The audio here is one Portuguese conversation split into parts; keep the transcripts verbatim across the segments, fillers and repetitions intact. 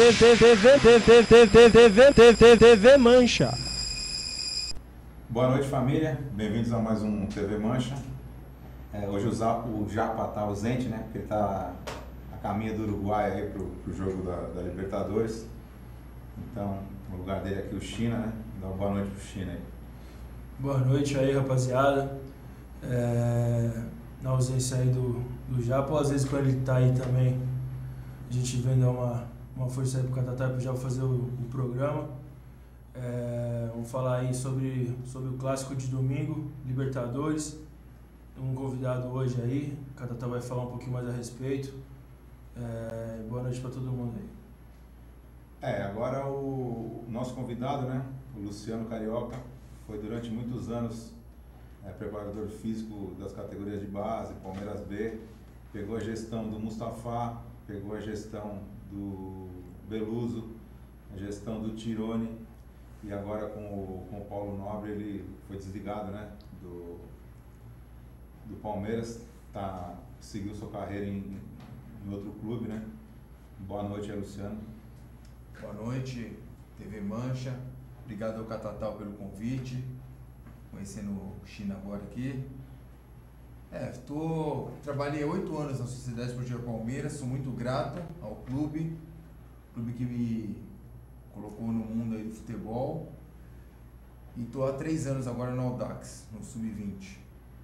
T V Mancha. Boa noite, família. Bem-vindos a mais um T V Mancha. É, hoje o, Zap, o Japa está ausente, né? Porque ele está a caminho do Uruguai aí pro, pro jogo da, da Libertadores. Então, no lugar dele aqui o China, né? Dá uma boa noite pro China aí. Boa noite aí, rapaziada. É, na ausência aí do, do Japa, às vezes quando ele tá aí também, a gente vem dar uma, uma força aí pro Catatá pro Japa fazer o, o programa. É, vamos falar aí sobre, sobre o clássico de domingo, Libertadores. Tem um convidado hoje aí, o Catatá vai falar um pouquinho mais a respeito. É, boa noite para todo mundo aí. É, agora o nosso convidado, né, o Luciano Carioca, foi durante muitos anos é, preparador físico das categorias de base, Palmeiras B, pegou a gestão do Mustafa, pegou a gestão do Beluso, a gestão do Tirone, e agora com o, com o Paulo Nobre ele foi desligado, né, do, do Palmeiras, tá, seguiu sua carreira em, em outro clube, né. Boa noite aí, Luciano. Boa noite, T V Mancha. Obrigado ao Catatal pelo convite. Conhecendo o China agora aqui. É, tô, trabalhei oito anos na Sociedade Esportiva Palmeiras, sou muito grato ao clube, clube que me colocou no mundo aí do futebol. E tô há três anos agora no Audax, no sub vinte.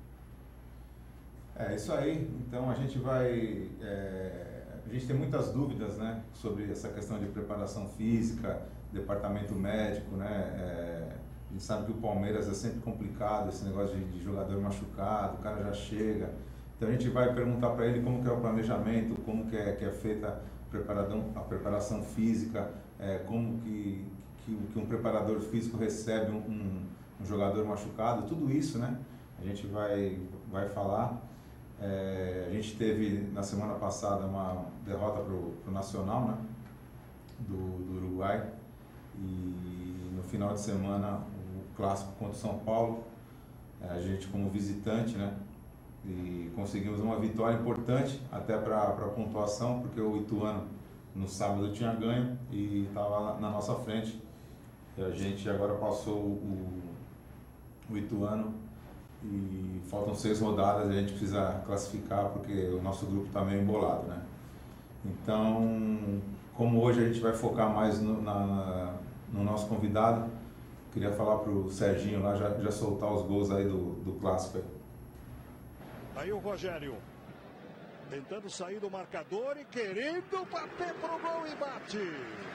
É isso aí, então a gente vai, é, a gente tem muitas dúvidas, né, sobre essa questão de preparação física, departamento médico, né, é, a gente sabe que o Palmeiras é sempre complicado, esse negócio de, de jogador machucado, o cara já chega, então a gente vai perguntar para ele como que é o planejamento, como que é, que é feita a preparação, a preparação física, é, como que, que, que um preparador físico recebe um, um, um jogador machucado, tudo isso, né, a gente vai, vai falar. É, a gente teve na semana passada uma derrota para o Nacional, né, do, do Uruguai, e no final de semana o clássico contra o São Paulo, é, a gente como visitante, né, e conseguimos uma vitória importante até para a pontuação, porque o Ituano no sábado tinha ganho e estava na nossa frente, e a gente agora passou o, o Ituano. E faltam seis rodadas e a gente precisa classificar porque o nosso grupo está meio embolado, né? Então, como hoje a gente vai focar mais no, na, no nosso convidado, queria falar para o Serginho lá já, já soltar os gols aí do, do clássico aí. Aí o Rogério tentando sair do marcador e querendo bater pro gol e bate.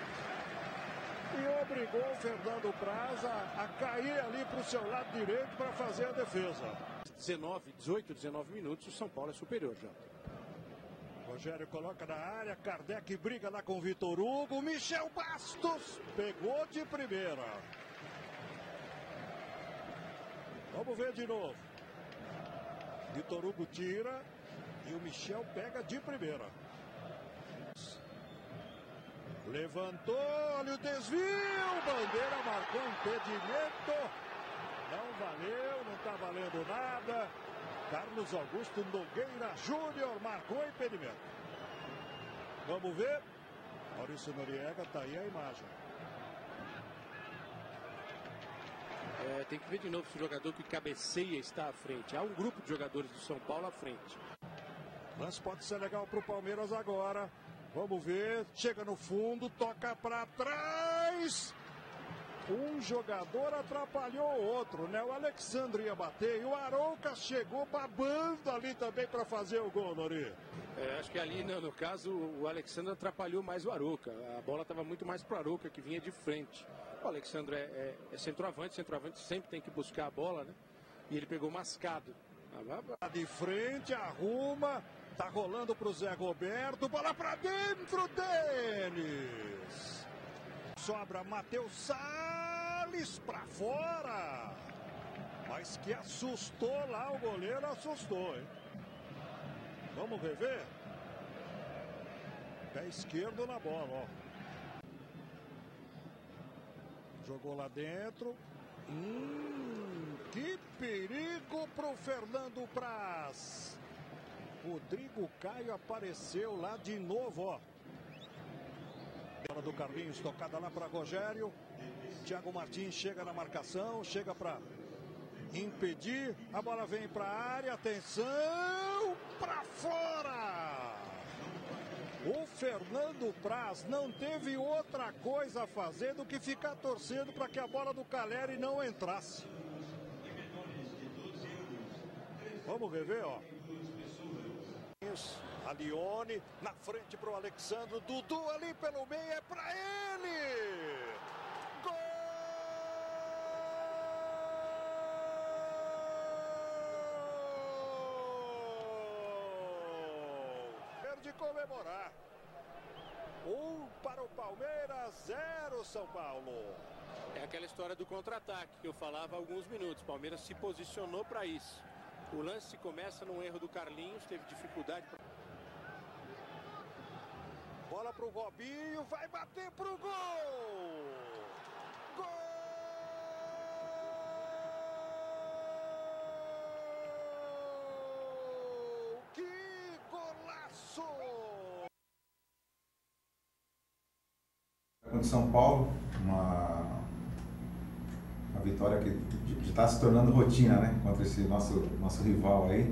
E obrigou o Fernando Praz a, a cair ali para o seu lado direito para fazer a defesa. dezenove, dezoito, dezenove minutos, o São Paulo é superior já. Rogério coloca na área, Kardec briga lá com o Vitor Hugo, Michel Bastos pegou de primeira. Vamos ver de novo. Vitor Hugo tira e o Michel pega de primeira. Levantou, olha o desvio, Bandeira marcou impedimento, não valeu, não está valendo nada. Carlos Augusto Nogueira Júnior marcou impedimento. Vamos ver, Maurício Noriega, está aí a imagem. É, tem que ver de novo se o jogador que cabeceia está à frente. Há um grupo de jogadores do São Paulo à frente. Lance pode ser legal para o Palmeiras agora. Vamos ver, chega no fundo, toca para trás. Um jogador atrapalhou o outro, né? O Alexandre ia bater e o Arouca chegou babando ali também para fazer o gol, Nori. É, acho que ali, no, no caso, o Alexandre atrapalhou mais o Arouca. A bola estava muito mais para o Arouca, que vinha de frente. O Alexandre é, é, é centroavante, centroavante sempre tem que buscar a bola, né? E ele pegou mascado. De frente, arruma. Tá rolando pro Zé Roberto, bola pra dentro, Denis. Sobra Matheus Salles pra fora. Mas que assustou lá, o goleiro assustou, hein? Vamos rever? Pé esquerdo na bola, ó. Jogou lá dentro. Hum, que perigo pro Fernando Praz. Rodrigo Caio apareceu lá de novo, ó. bola do Carlinhos, tocada lá para Rogério. Thiago Martins chega na marcação, chega para impedir. A bola vem para a área, atenção, para fora! O Fernando Praz não teve outra coisa a fazer do que ficar torcendo para que a bola do Caleri não entrasse. Vamos rever, ó. A Lione na frente para o Alexandre. Dudu ali pelo meio, é para ele! Gol! De comemorar. Um para o Palmeiras, zero São Paulo. É aquela história do contra-ataque que eu falava há alguns minutos. Palmeiras se posicionou para isso. O lance começa num erro do Carlinhos, teve dificuldade. Pra... Bola para o Robinho, vai bater para o gol! Gol! Que golaço! Contra São Paulo, uma, uma vitória que está se tornando rotina, né? Contra esse nosso, nosso rival aí.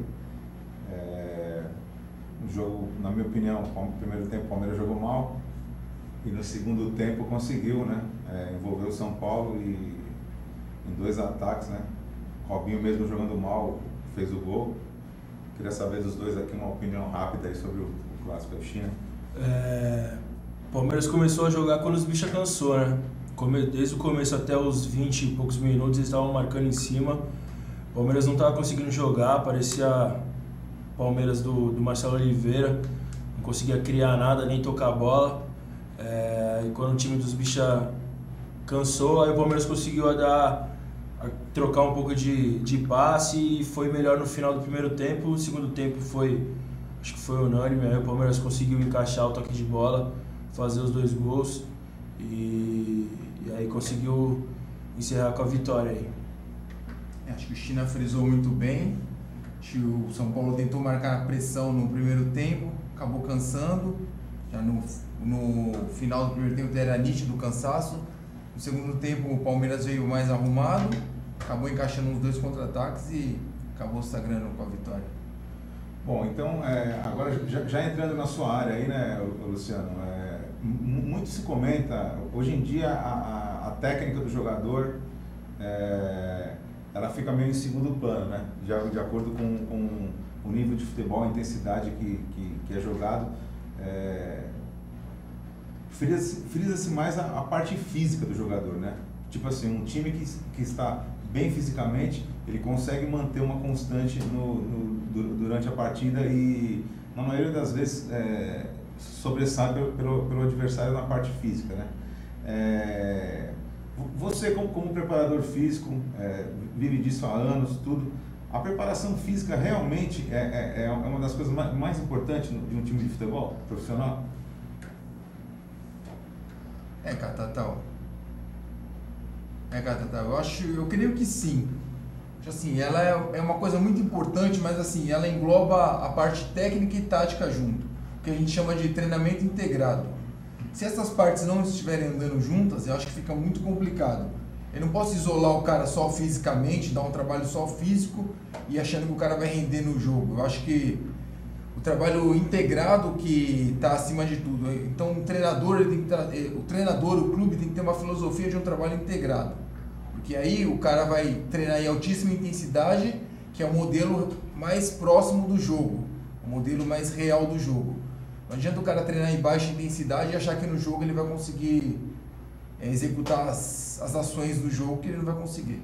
É, um jogo, na minha opinião, no primeiro tempo o Palmeiras jogou mal e no segundo tempo conseguiu, né? É, envolveu o São Paulo e em dois ataques, né? Robinho mesmo jogando mal fez o gol. Queria saber dos dois aqui uma opinião rápida aí sobre o, o clássico da China. É, o Palmeiras começou a jogar quando os bichos cansou, né? Desde o começo até os vinte e poucos minutos eles estavam marcando em cima. O Palmeiras não estava conseguindo jogar, parecia Palmeiras do, do Marcelo Oliveira, não conseguia criar nada, nem tocar a bola. É, e quando o time dos bichos cansou, aí o Palmeiras conseguiu dar, a trocar um pouco de, de passe e foi melhor no final do primeiro tempo. O segundo tempo foi, acho que foi unânime, aí o Palmeiras conseguiu encaixar o toque de bola, fazer os dois gols e, e aí conseguiu encerrar com a vitória aí. Acho que o China frisou muito bem. Acho que o São Paulo tentou marcar a pressão no primeiro tempo, acabou cansando. Já no, no final do primeiro tempo era nítido o cansaço. No segundo tempo o Palmeiras veio mais arrumado, acabou encaixando os dois contra-ataques e acabou se sagrando com a vitória. Bom, então, é, agora já, já entrando na sua área aí, né, Luciano, é, muito se comenta, hoje em dia a, a, a técnica do jogador, é, ela fica meio em segundo plano, né, de, de acordo com, com o nível de futebol, a intensidade que, que, que é jogado. É, frisa-se, frisa-se mais a, a parte física do jogador, né, tipo assim, um time que, que está bem fisicamente, ele consegue manter uma constante no, no, durante a partida e, na maioria das vezes, é, sobressai pelo, pelo, pelo adversário na parte física, né? É, você, como, como preparador físico, é, vive disso há anos, tudo, a preparação física realmente é, é, é uma das coisas mais, mais importantes de um time de futebol profissional? É, Catatal. É, Catatal, eu acho, eu creio que sim. Assim, ela é, é uma coisa muito importante, mas assim, ela engloba a parte técnica e tática junto, que a gente chama de treinamento integrado. Se essas partes não estiverem andando juntas, eu acho que fica muito complicado. Eu não posso isolar o cara só fisicamente, dar um trabalho só físico e achando que o cara vai render no jogo. Eu acho que o trabalho integrado que está acima de tudo. Então, o treinador, ele tem que tra... o treinador, o clube tem que ter uma filosofia de um trabalho integrado. Porque aí o cara vai treinar em altíssima intensidade, que é o modelo mais próximo do jogo, o modelo mais real do jogo. Não adianta o cara treinar em baixa intensidade e achar que no jogo ele vai conseguir é, executar as, as ações do jogo, que ele não vai conseguir.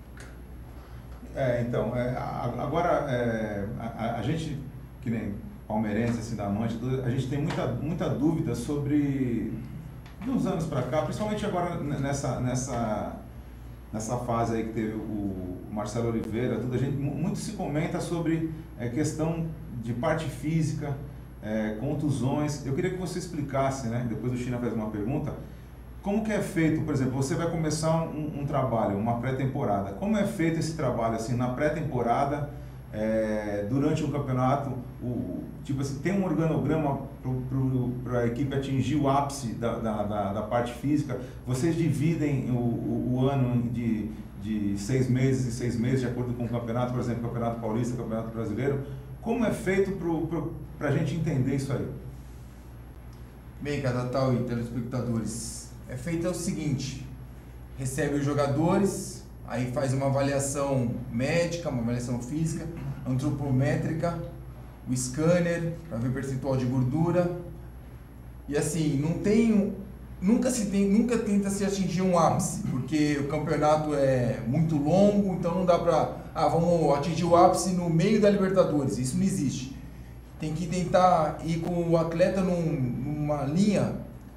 É, então, é, agora é, a, a gente, que nem palmeirense, assim, da Mancha, a gente tem muita, muita dúvida sobre, de uns anos para cá, principalmente agora nessa... nessa nessa fase aí que teve o Marcelo Oliveira, tudo, a gente, muito se comenta sobre é, questão de parte física, é, contusões. Eu queria que você explicasse, né, depois o China faz uma pergunta, como que é feito, por exemplo, você vai começar um, um trabalho, uma pré-temporada, como é feito esse trabalho, assim, na pré-temporada, é, durante o campeonato, o, tipo assim, tem um organograma para a equipe atingir o ápice da, da, da, da parte física? Vocês dividem o, o, o ano de, de seis meses em seis meses, de acordo com o campeonato, por exemplo, Campeonato Paulista, Campeonato Brasileiro? Como é feito para a gente entender isso aí? Bem, Catatal e telespectadores, é feito o seguinte: recebe os jogadores, aí faz uma avaliação médica, uma avaliação física, antropométrica, o scanner para ver percentual de gordura. E assim, não tem, nunca se tem, nunca tenta se atingir um ápice, porque o campeonato é muito longo, então não dá para, ah, vamos atingir o ápice no meio da Libertadores. Isso não existe. Tem que tentar ir com o atleta num, numa linha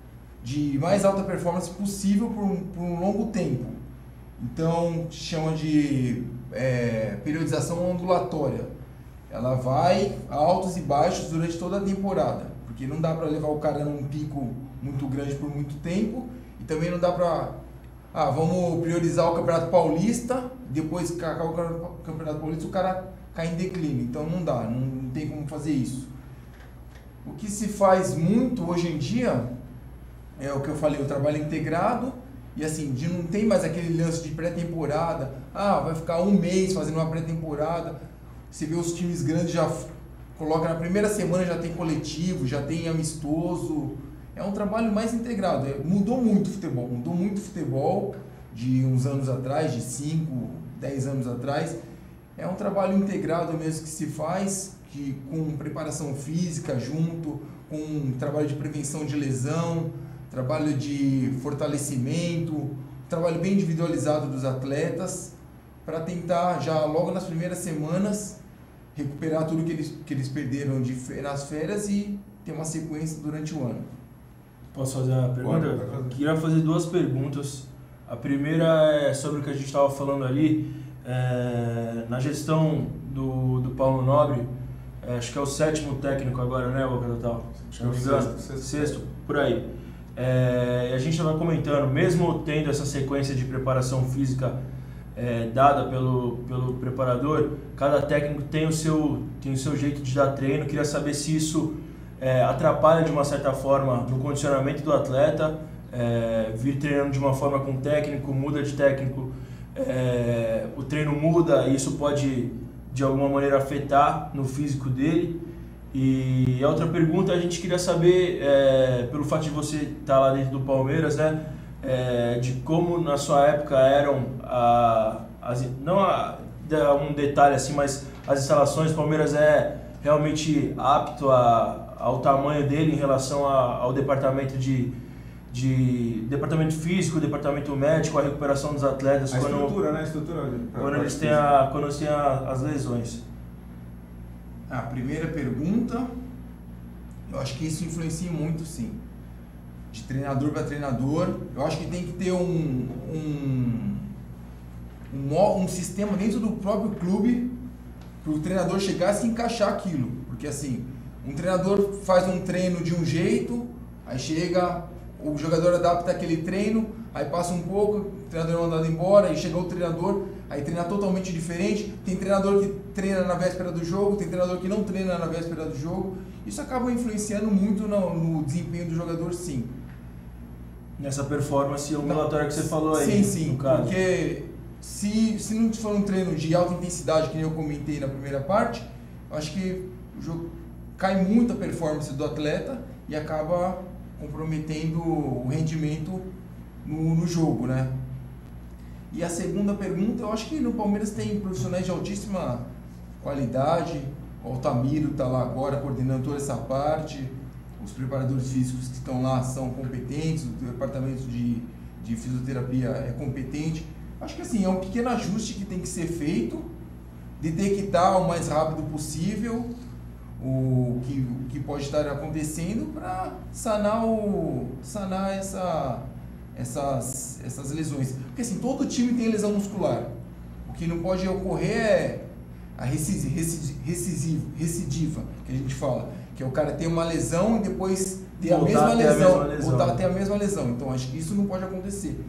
de mais alta performance possível por um, por um longo tempo. Então, chama de é, periodização ondulatória. Ela vai a altos e baixos durante toda a temporada, porque não dá para levar o cara num pico muito grande por muito tempo, e também não dá para, ah, vamos priorizar o Campeonato Paulista, depois que acabar o Campeonato Paulista o cara cai em declínio. Então não dá, não, não tem como fazer isso. O que se faz muito hoje em dia é o que eu falei, o trabalho integrado. E assim, de não tem mais aquele lance de pré-temporada, ah, vai ficar um mês fazendo uma pré-temporada. Você vê os times grandes já coloca na primeira semana, já tem coletivo, já tem amistoso. É um trabalho mais integrado. É, mudou muito o futebol, mudou muito o futebol de uns anos atrás, de cinco, dez anos atrás. É um trabalho integrado mesmo que se faz, que, com preparação física junto, com um trabalho de prevenção de lesão, trabalho de fortalecimento, trabalho bem individualizado dos atletas, para tentar já logo nas primeiras semanas recuperar tudo que eles, que eles perderam de, nas férias e ter uma sequência durante o ano. Posso fazer uma pergunta? Eu queria fazer duas perguntas. A primeira é sobre o que a gente estava falando ali, é, na gestão do, do Paulo Nobre, é, acho que é o sétimo técnico agora, né, o Catatal? Se não me engano, sexto, sexto, sexto, por aí. É, a gente estava comentando, mesmo tendo essa sequência de preparação física é, dada pelo, pelo preparador, cada técnico tem o, seu, tem o seu jeito de dar treino. Queria saber se isso é, atrapalha de uma certa forma no condicionamento do atleta, é, vir treinando de uma forma com o técnico, muda de técnico, é, o treino muda e isso pode de alguma maneira afetar no físico dele. E a outra pergunta, a gente queria saber, é, pelo fato de você estar lá dentro do Palmeiras, né, é, de como na sua época eram, a, as, não a, um detalhe assim, mas as instalações. O Palmeiras é realmente apto a, ao tamanho dele em relação a, ao departamento de, de departamento físico, departamento médico, a recuperação dos atletas. A quando, estrutura, né? A estrutura quando eles têm, a, quando eles têm a, as lesões. A primeira pergunta, eu acho que isso influencia muito, sim. De treinador para treinador, eu acho que tem que ter um, um, um, um sistema dentro do próprio clube para o treinador chegar e se encaixar aquilo. Porque assim, um treinador faz um treino de um jeito, aí chega, o jogador adapta aquele treino, aí passa um pouco, o treinador é mandado embora, aí chegou o treinador, aí treina totalmente diferente. Tem treinador que treina na véspera do jogo, tem treinador que não treina na véspera do jogo. Isso acaba influenciando muito no, no desempenho do jogador, sim. Nessa performance ondulatória que você falou aí. Sim, sim, no caso. Porque se, se não for um treino de alta intensidade, que nem eu comentei na primeira parte, eu acho que o jogo cai muito a performance do atleta e acaba comprometendo o rendimento no, no jogo, né? E a segunda pergunta, eu acho que no Palmeiras tem profissionais de altíssima qualidade. O Altamiro está lá agora coordenando toda essa parte. Os preparadores físicos que estão lá são competentes, o departamento de, de fisioterapia é competente. Acho que assim, é um pequeno ajuste que tem que ser feito, detectar o mais rápido possível o que, o que pode estar acontecendo para sanar, o, sanar essa... Essas, essas lesões. Porque assim, todo time tem lesão muscular. O que não pode ocorrer é a recidiva, recidiva, recidiva que a gente fala, que é o cara ter uma lesão e depois ter a mesma lesão, voltar a ter a mesma lesão. Então acho que isso não pode acontecer.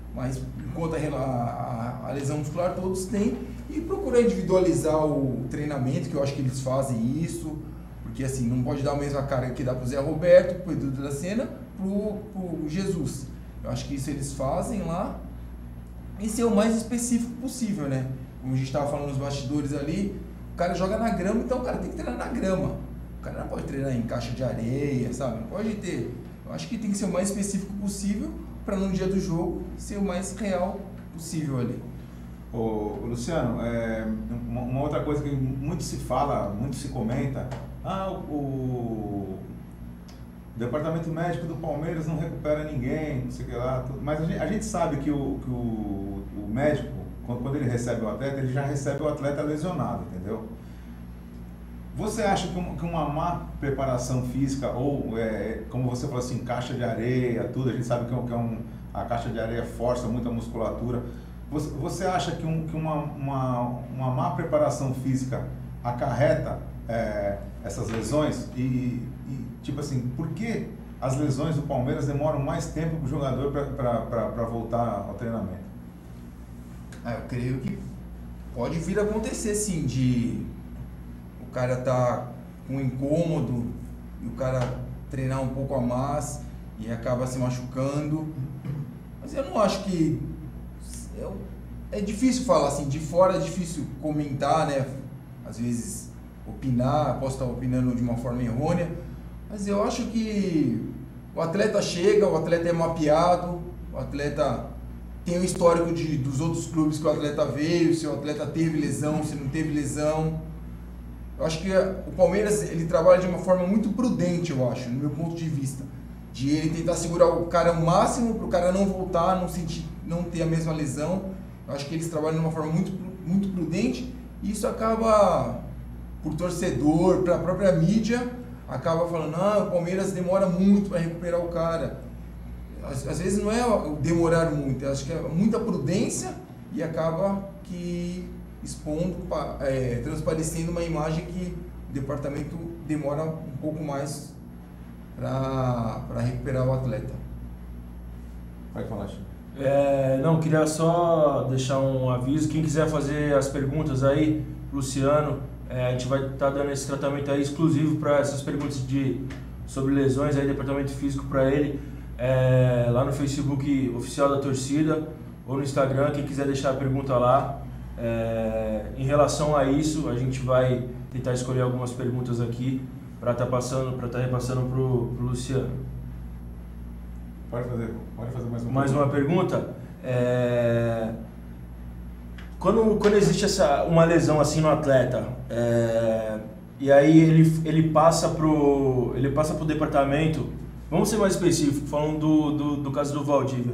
mas enquanto a, a, a lesão muscular todos têm, e procurar individualizar o treinamento, que eu acho que eles fazem isso, porque assim, não pode dar a mesma carga que dá para o Zé Roberto, para o Edu da Sena, para o Jesus. Eu acho que isso eles fazem lá, e ser o mais específico possível, né? Como a gente estava falando nos bastidores ali, o cara joga na grama, então o cara tem que treinar na grama. O cara não pode treinar em caixa de areia, sabe? Não pode ter. Eu acho que tem que ser o mais específico possível para no dia do jogo ser o mais real possível ali. Ô, Luciano, é, uma, uma outra coisa que muito se fala, muito se comenta, ah, o, o departamento médico do Palmeiras não recupera ninguém, não sei o que lá, tudo. Mas a gente, a gente sabe que, o, que o, o médico, quando, quando ele recebe o atleta, ele já recebe o atleta lesionado, entendeu? Você acha que uma, que uma má preparação física, ou é, como você falou assim, caixa de areia, tudo, a gente sabe que, é, que é um, a caixa de areia força muita musculatura, você, você acha que, um, que uma, uma, uma má preparação física acarreta é, essas lesões? E, e, tipo assim, por que as lesões do Palmeiras demoram mais tempo para o jogador para voltar ao treinamento? Ah, eu creio que pode vir a acontecer sim, de o cara tá com um incômodo e o cara treinar um pouco a mais e acaba se machucando. Mas eu não acho que... Eu, é difícil falar assim, de fora é difícil comentar, né? Às vezes opinar, posso estar opinando de uma forma errônea, mas eu acho que o atleta chega, o atleta é mapeado, o atleta tem o histórico de, dos outros clubes que o atleta veio, se o atleta teve lesão, se não teve lesão. Eu acho que o Palmeiras ele trabalha de uma forma muito prudente, eu acho, no meu ponto de vista. De ele tentar segurar o cara ao máximo para o cara não voltar, não, sentir, não ter a mesma lesão. Eu acho que eles trabalham de uma forma muito, muito prudente e isso acaba, por torcedor, para a própria mídia, acaba falando, ah, o Palmeiras demora muito para recuperar o cara. Às, às vezes não é demorar muito, eu acho que é muita prudência e acaba que expondo, é, transparecendo uma imagem que o departamento demora um pouco mais para recuperar o atleta. Pode falar, Chico. É, não, queria só deixar um aviso, quem quiser fazer as perguntas aí, Luciano, é, a gente vai estar tá dando esse tratamento aí exclusivo para essas perguntas de, sobre lesões, aí, departamento físico para ele, é, lá no Facebook oficial da torcida ou no Instagram, quem quiser deixar a pergunta lá. É, em relação a isso, a gente vai tentar escolher algumas perguntas aqui para estar tá passando, para estar tá repassando pro, pro Luciano. Pode fazer, pode fazer mais uma mais pergunta. uma pergunta. É, quando, quando existe essa, uma lesão assim no atleta, é, e aí ele, ele passa pro ele passa pro departamento, vamos ser mais específico, falando do, do, do caso do Valdívia,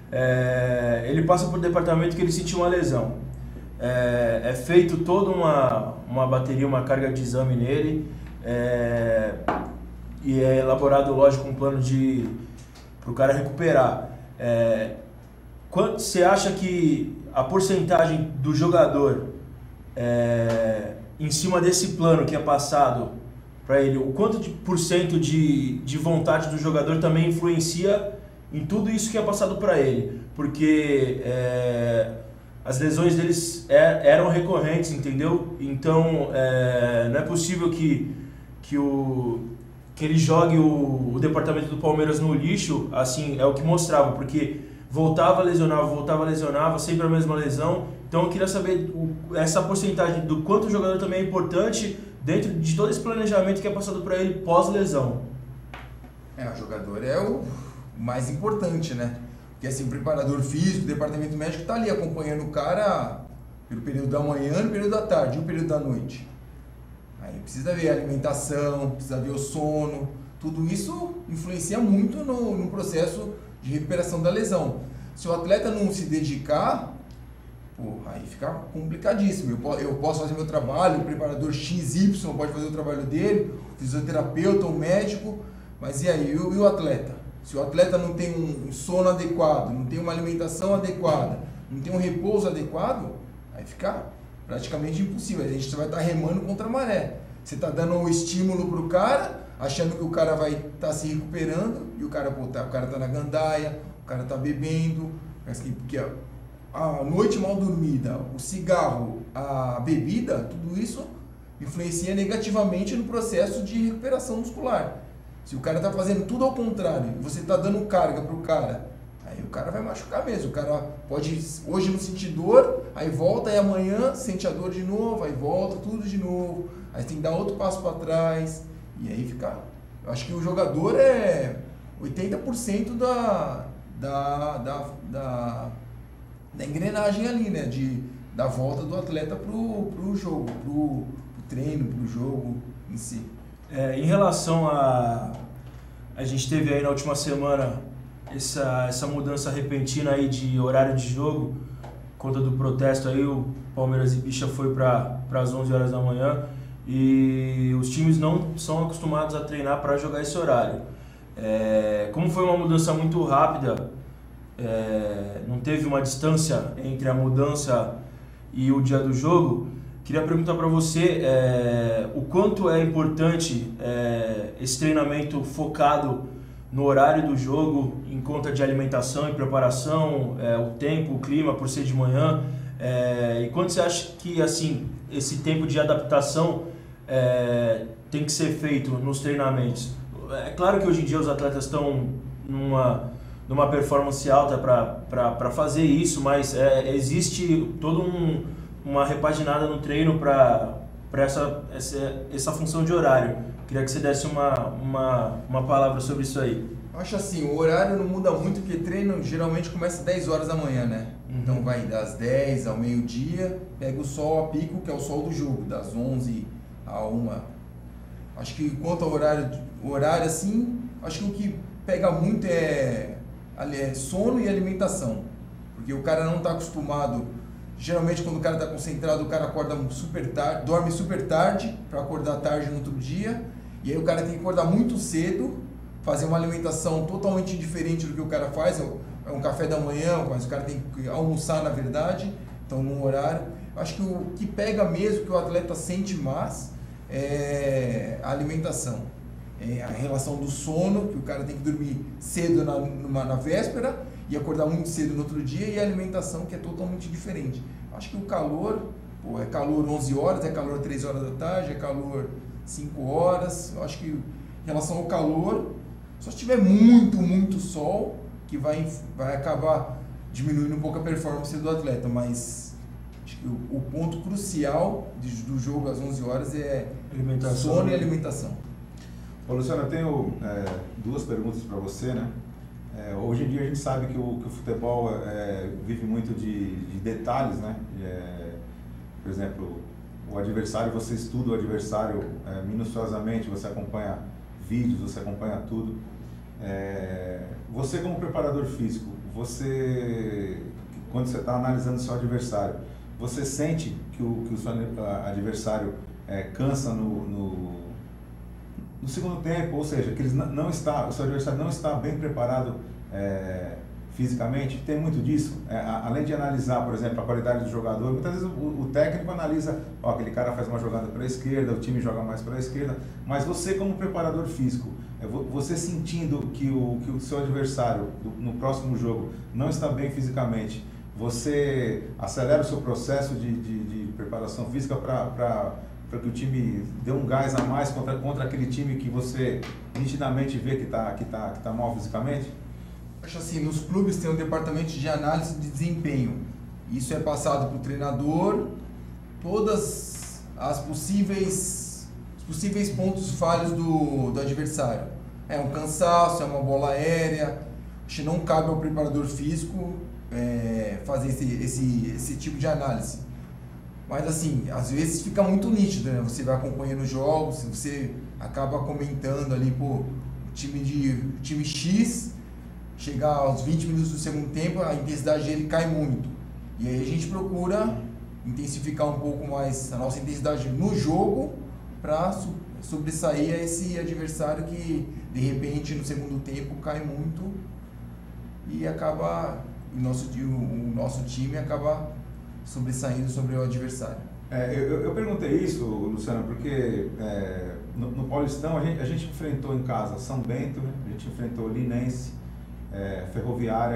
é, ele passa pro departamento que ele sentiu uma lesão. É, é feito toda uma, uma bateria, uma carga de exame nele, é, e é elaborado, lógico, um plano de para o cara recuperar. É, quanto você acha que a porcentagem do jogador é, em cima desse plano que é passado para ele, o quanto de por cento de, de vontade do jogador também influencia em tudo isso que é passado para ele? Porque é, as lesões deles é, eram recorrentes, entendeu? Então é, não é possível que, que, o, que ele jogue o, o departamento do Palmeiras no lixo, assim, é o que mostrava, porque voltava, lesionava, voltava, lesionava, sempre a mesma lesão. Então eu queria saber o, essa porcentagem do quanto o jogador também é importante dentro de todo esse planejamento que é passado para ele pós-lesão. É, o jogador é o mais importante, né? Porque assim, o preparador físico, o departamento médico está ali acompanhando o cara pelo período da manhã, no período da tarde e o período da noite. Aí precisa ver a alimentação, precisa ver o sono, tudo isso influencia muito no, no processo de recuperação da lesão. Se o atleta não se dedicar, pô, aí fica complicadíssimo. Eu, eu posso fazer meu trabalho, o preparador X Y pode fazer o trabalho dele, o fisioterapeuta, o médico, mas e aí, e o, e o atleta? Se o atleta não tem um sono adequado, não tem uma alimentação adequada, não tem um repouso adequado, aí fica praticamente impossível. A gente vai estar remando contra a maré. Você está dando um estímulo para o cara, achando que o cara vai estar tá se recuperando, e o cara pô, tá, o cara está na gandaia, o cara está bebendo, Porque a, a noite mal dormida, o cigarro, a bebida, tudo isso influencia negativamente no processo de recuperação muscular. Se o cara está fazendo tudo ao contrário, você está dando carga para o cara, aí o cara vai machucar mesmo. O cara pode hoje não sentir dor, aí volta e amanhã sente a dor de novo, aí volta tudo de novo, aí tem que dar outro passo para trás, e aí fica... Eu acho que o jogador é oitenta por cento da, da, da, da, da engrenagem ali, né? De, da volta do atleta pro, pro jogo, pro, pro treino, pro jogo em si. É, em relação a... A gente teve aí na última semana essa, essa mudança repentina aí de horário de jogo, conta do protesto aí, o Palmeiras e Bicha foi para as onze horas da manhã e os times não são acostumados a treinar para jogar esse horário. É, como foi uma mudança muito rápida, é, não teve uma distância entre a mudança e o dia do jogo, queria perguntar para você é, o quanto é importante é, esse treinamento focado no horário do jogo, em conta de alimentação e preparação, é, o tempo, o clima, por ser de manhã, é, e quanto você acha que assim, esse tempo de adaptação é, tem que ser feito nos treinamentos? É claro que hoje em dia os atletas estão numa, numa performance alta para fazer isso, mas é, existe todo um uma repaginada no treino para essa, essa, essa função de horário. Queria que você desse uma, uma, uma palavra sobre isso aí. Acho assim, o horário não muda muito, porque treino geralmente começa às dez horas da manhã, né? Uhum. Então vai das dez ao meio-dia, pega o sol a pico, que é o sol do jogo, das onze a uma. Acho que quanto ao horário, horário assim, acho que o que pega muito é, é sono e alimentação. Porque o cara não está acostumado. Geralmente quando o cara está concentrado, o cara acorda super tarde, dorme super tarde para acordar tarde no outro dia, e aí o cara tem que acordar muito cedo, fazer uma alimentação totalmente diferente do que o cara faz, é um café da manhã, mas o cara tem que almoçar na verdade, então num horário. Acho que o que pega mesmo, que o atleta sente mais, é a alimentação. É a relação do sono, que o cara tem que dormir cedo na, numa, na véspera, e acordar muito cedo no outro dia, e a alimentação que é totalmente diferente. Acho que o calor, pô, é calor onze horas, é calor três horas da tarde, é calor cinco horas. Eu acho que em relação ao calor, só se tiver muito, muito sol, que vai, vai acabar diminuindo um pouco a performance do atleta, mas acho que o, o ponto crucial de, do jogo às onze horas é alimentação. Sono e alimentação. Ô, Luciano, eu tenho é, duas perguntas para você, né? É, hoje em dia a gente sabe que o, que o futebol é, vive muito de, de detalhes, né? É, por exemplo, o adversário, você estuda o adversário é, minuciosamente, você acompanha vídeos, você acompanha tudo. É, você como preparador físico, você, quando você está analisando o seu adversário, você sente que o, que o seu adversário é, cansa no, no no segundo tempo, ou seja, que eles não está, o seu adversário não está bem preparado é, fisicamente? Tem muito disso. É, além de analisar, por exemplo, a qualidade do jogador, muitas vezes o, o técnico analisa, ó, aquele cara faz uma jogada para a esquerda, o time joga mais para a esquerda, mas você como preparador físico, é, você sentindo que o, que o seu adversário do, no próximo jogo não está bem fisicamente, você acelera o seu processo de, de, de preparação física para para que o time dê um gás a mais contra, contra aquele time que você nitidamente vê que está que tá, que tá mal fisicamente? Acho assim, nos clubes tem um departamento de análise de desempenho. Isso é passado para o treinador, todas as possíveis, os possíveis pontos falhos do, do adversário. É um cansaço, é uma bola aérea. Acho que não cabe ao preparador físico é, fazer esse, esse, esse tipo de análise. Mas assim, às vezes fica muito nítido, né? Você vai acompanhando os jogos, você acaba comentando ali, pô, o time, de, o time X, chegar aos vinte minutos do segundo tempo, a intensidade dele cai muito. E aí a gente procura intensificar um pouco mais a nossa intensidade no jogo para sobressair a esse adversário que, de repente, no segundo tempo cai muito e acaba, o nosso, o nosso time acaba sobressaindo sobre o adversário. É, eu, eu perguntei isso, Luciano, porque é, no, no Paulistão a gente, a gente enfrentou em casa São Bento, né? A gente enfrentou Linense, é, Ferroviária,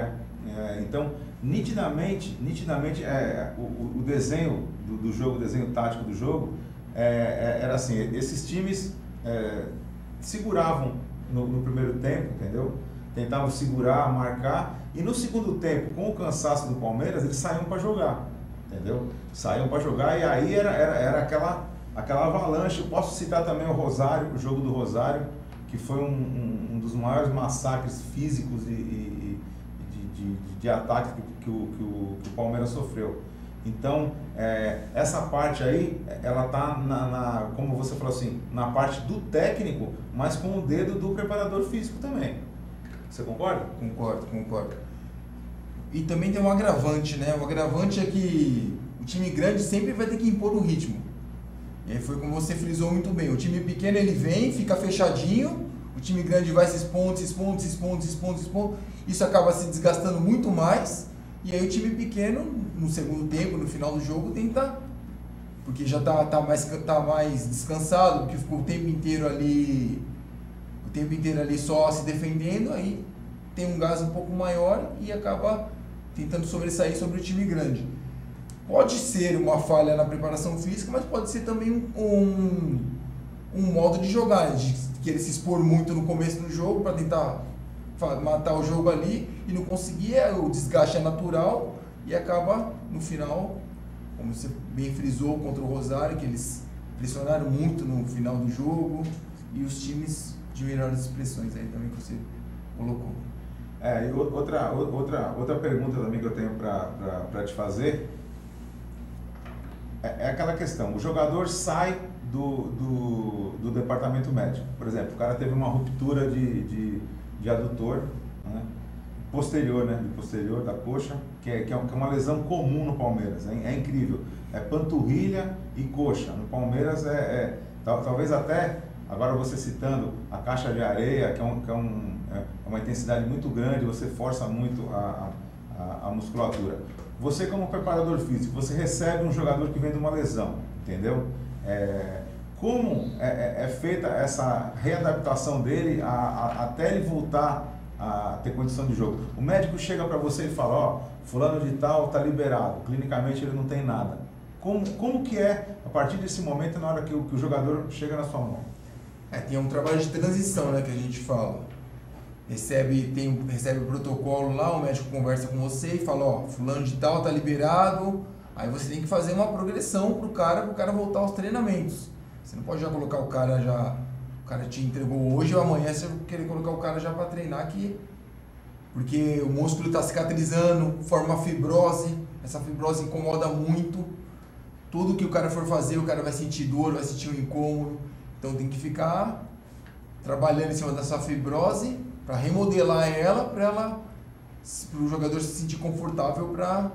É, então, nitidamente, nitidamente é, o, o desenho do, do jogo, o desenho tático do jogo, é, é, era assim, esses times é, seguravam no, no primeiro tempo, entendeu? Tentavam segurar, marcar, e no segundo tempo, com o cansaço do Palmeiras, eles saíam para jogar, entendeu? Saíam para jogar e aí era, era, era aquela, aquela avalanche. Eu posso citar também o Rosário, o jogo do Rosário, que foi um, um, um dos maiores massacres físicos e, e, e de, de, de ataque que, que, o, que, o, que o Palmeiras sofreu. Então, é, essa parte aí, ela está, na, na, como você falou assim, na parte do técnico, mas com o dedo do preparador físico também. Você concorda? Concordo, concordo. E também tem um agravante, né? O agravante é que o time grande sempre vai ter que impor o ritmo. E aí foi como você frisou muito bem. O time pequeno ele vem, fica fechadinho, o time grande vai se expondo, se expondo, se expondo, se expondo, se expondo. Isso acaba se desgastando muito mais. E aí o time pequeno, no segundo tempo, no final do jogo, tenta... Porque já tá, tá, mais, tá mais descansado, porque ficou o tempo inteiro ali... O tempo inteiro ali só se defendendo, aí tem um gás um pouco maior e acaba tentando sobressair sobre o time grande. Pode ser uma falha na preparação física, mas pode ser também um, um, um modo de jogar, de querer se expor muito no começo do jogo para tentar matar o jogo ali e não conseguir, o desgaste é natural e acaba no final, como você bem frisou contra o Rosário, que eles pressionaram muito no final do jogo e os times de melhores expressões aí também que você colocou. É, e outra, outra, outra pergunta também que eu tenho para te fazer é, é aquela questão, o jogador sai do, do, do departamento médico, por exemplo, o cara teve uma ruptura de, de, de adutor, né? posterior, né, de posterior da coxa, que é, que é uma lesão comum no Palmeiras, é, é incrível, é panturrilha e coxa, no Palmeiras é, é talvez até, agora você citando a caixa de areia, que é, um, que é, um, é uma intensidade muito grande, você força muito a, a, a musculatura. Você como preparador físico, você recebe um jogador que vem de uma lesão, entendeu? É, como é, é feita essa readaptação dele a, a, até ele voltar a ter condição de jogo? O médico chega para você e fala, ó, fulano de tal está liberado, clinicamente ele não tem nada. Como, como que é, a partir desse momento, na hora que o, que o jogador chega na sua mão? É, tem um trabalho de transição, né, que a gente fala. Recebe, tem, recebe o protocolo lá, o médico conversa com você e fala, ó, fulano de tal tá liberado, aí você tem que fazer uma progressão pro cara, pro cara voltar aos treinamentos. Você não pode já colocar o cara já, o cara te entregou hoje ou amanhã, você vai querer colocar o cara já para treinar aqui, porque o músculo tá cicatrizando, forma fibrose, essa fibrose incomoda muito, tudo que o cara for fazer, o cara vai sentir dor, vai sentir um incômodo. Então tem que ficar trabalhando em cima dessa fibrose para remodelar ela, para ela, para o jogador se sentir confortável para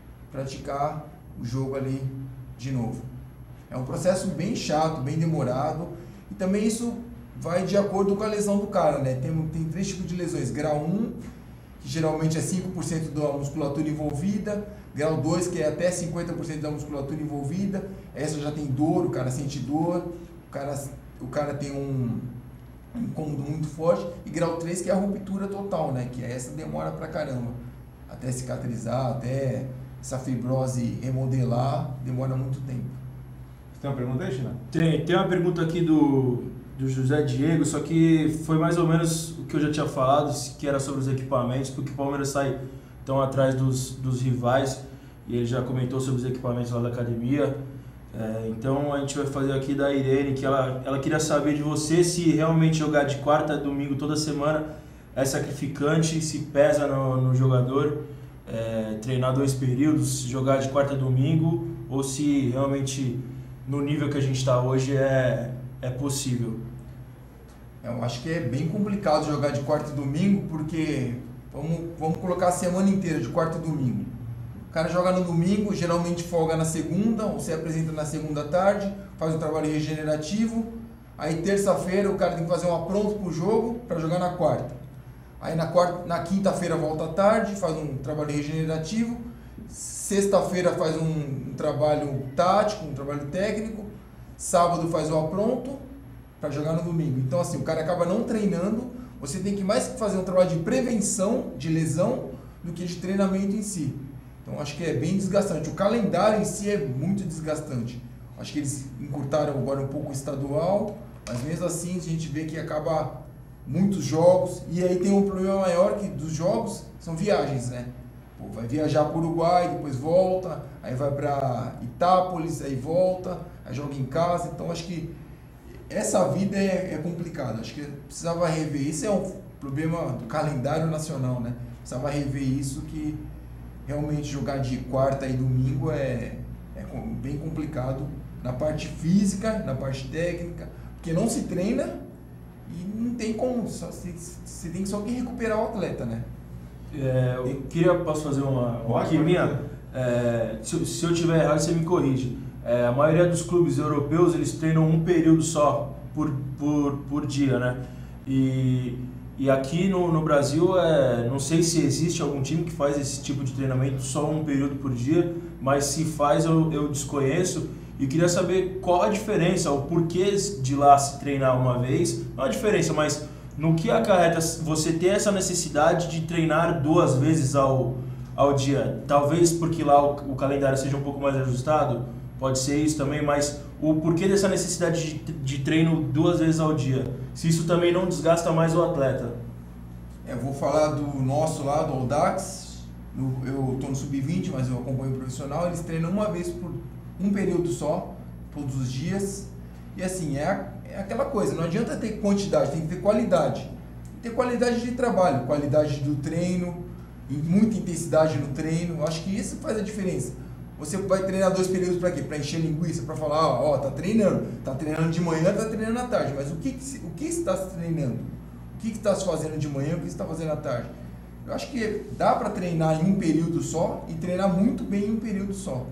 praticar o jogo ali de novo. É um processo bem chato, bem demorado e também isso vai de acordo com a lesão do cara, né? Tem, tem três tipos de lesões: grau um, que geralmente é cinco por cento da musculatura envolvida, grau dois, que é até cinquenta por cento da musculatura envolvida, essa já tem dor, o cara sente dor. O cara, o cara tem um, um incômodo muito forte, e grau três, que é a ruptura total, né? Que essa demora pra caramba, até cicatrizar, até essa fibrose remodelar, demora muito tempo. Você tem uma pergunta aí, China? Tem, tem uma pergunta aqui do, do José Diego, só que foi mais ou menos o que eu já tinha falado, que era sobre os equipamentos, porque o Palmeiras sai tão atrás dos, dos rivais, e ele já comentou sobre os equipamentos lá da academia. É, então a gente vai fazer aqui da Irene, que ela, ela queria saber de você se realmente jogar de quarta a domingo toda semana é sacrificante, se pesa no, no jogador, é, treinar dois períodos, jogar de quarta a domingo, ou se realmente no nível que a gente está hoje é, é possível. Eu acho que é bem complicado jogar de quarta e domingo, porque vamos, vamos colocar a semana inteira de quarta e domingo. O cara joga no domingo, geralmente folga na segunda, ou se apresenta na segunda tarde, faz um trabalho regenerativo. Aí terça-feira o cara tem que fazer um apronto pro jogo para jogar na quarta. Aí na, quarta, na quinta-feira volta à tarde, faz um trabalho regenerativo. Sexta-feira faz um, um trabalho tático, um trabalho técnico. Sábado faz o apronto para jogar no domingo. Então assim, o cara acaba não treinando. Você tem que mais fazer um trabalho de prevenção de lesão do que de treinamento em si. Então acho que é bem desgastante. O calendário em si é muito desgastante. Acho que eles encurtaram agora um pouco o estadual, mas mesmo assim a gente vê que acaba muitos jogos, e aí tem um problema maior que dos jogos são viagens, né? Pô, vai viajar para o Uruguai, depois volta, aí vai para Itápolis, aí volta, aí joga em casa. Então acho que essa vida é, é complicada. Acho que precisava rever. Isso é um problema do calendário nacional, né? Precisava rever isso, que realmente jogar de quarta e domingo é, é bem complicado na parte física, na parte técnica, porque não se treina e não tem como, só, você, você tem só que recuperar o atleta, né? É, eu queria, posso fazer uma, uma aqui minha? É, se, se eu tiver errado, você me corrige. É, a maioria dos clubes europeus, eles treinam um período só por, por, por dia, né? E, e aqui no, no Brasil, é, não sei se existe algum time que faz esse tipo de treinamento só um período por dia, mas se faz eu, eu desconheço. E queria saber qual a diferença, o porquê de lá se treinar uma vez, não a diferença, mas no que acarreta você ter essa necessidade de treinar duas vezes ao, ao dia? Talvez porque lá o, o calendário seja um pouco mais ajustado, pode ser isso também, mas o porquê dessa necessidade de, de treino duas vezes ao dia? Se isso também não desgasta mais o atleta? Eu vou falar do nosso lá, do Audax. Eu estou no sub vinte, mas eu acompanho o profissional. Eles treinam uma vez por um período só, todos os dias. E assim, é, é aquela coisa, não adianta ter quantidade, tem que ter qualidade. Ter qualidade de trabalho, qualidade do treino, e muita intensidade no treino. Acho que isso faz a diferença. Você vai treinar dois períodos para quê? Para encher linguiça, para falar, ó, ó, tá treinando, tá treinando de manhã, tá treinando à tarde. Mas o que, o que está se treinando? O que está se fazendo de manhã, o que está fazendo à tarde? Eu acho que dá para treinar em um período só e treinar muito bem em um período só.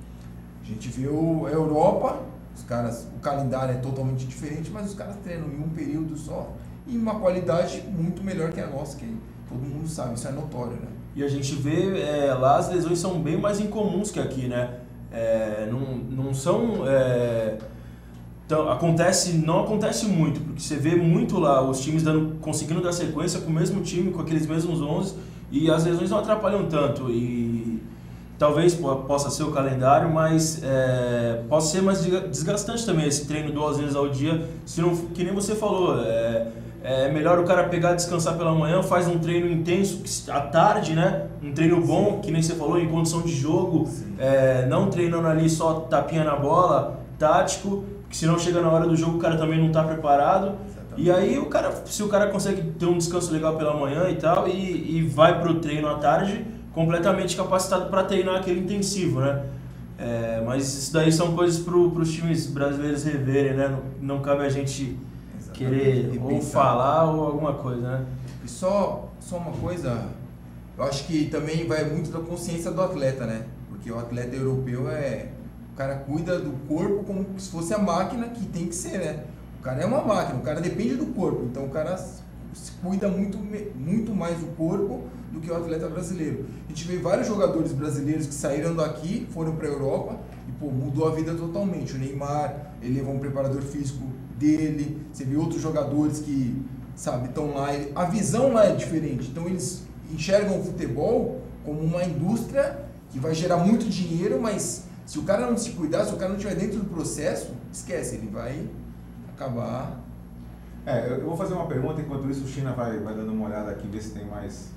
A gente viu a Europa, os caras, o calendário é totalmente diferente, mas os caras treinam em um período só e uma qualidade muito melhor que a nossa, que todo mundo sabe, isso é notório, né? E a gente vê, é, lá as lesões são bem mais incomuns que aqui, né? É, não, não são... É, então, acontece, não acontece muito, porque você vê muito lá os times dando, conseguindo dar sequência com o mesmo time, com aqueles mesmos onze, e as lesões não atrapalham tanto. E talvez possa ser o calendário, mas é, possa ser mais desgastante também esse treino duas vezes ao dia, se não, que nem você falou. É, é melhor o cara pegar, descansar pela manhã, faz um treino intenso à tarde, né? Um treino bom, sim, que nem você falou, em condição de jogo, é, não treinando ali só tapinha na bola, tático, porque senão chega na hora do jogo o cara também não está preparado. Exatamente. E aí o cara, se o cara consegue ter um descanso legal pela manhã e tal, e, e vai pro treino à tarde completamente capacitado para treinar aquele intensivo, né? É, mas isso daí são coisas para os times brasileiros reverem, né? Não, não cabe a gente querer ou falar ou alguma coisa, né? E só, só uma coisa, eu acho que também vai muito da consciência do atleta, né? Porque o atleta europeu é... O cara cuida do corpo como se fosse a máquina que tem que ser, né? O cara é uma máquina, o cara depende do corpo, então o cara se cuida muito, muito mais do corpo do que o atleta brasileiro. A gente vê vários jogadores brasileiros que saíram daqui, foram para a Europa e pô, mudou a vida totalmente. O Neymar, ele levou um preparador físico dele, você vê outros jogadores que, sabe, estão lá, a visão lá é diferente, então eles enxergam o futebol como uma indústria que vai gerar muito dinheiro, mas se o cara não se cuidar, se o cara não estiver dentro do processo, esquece, ele vai acabar... É, eu vou fazer uma pergunta, enquanto isso o China vai, vai dando uma olhada aqui, ver se tem mais,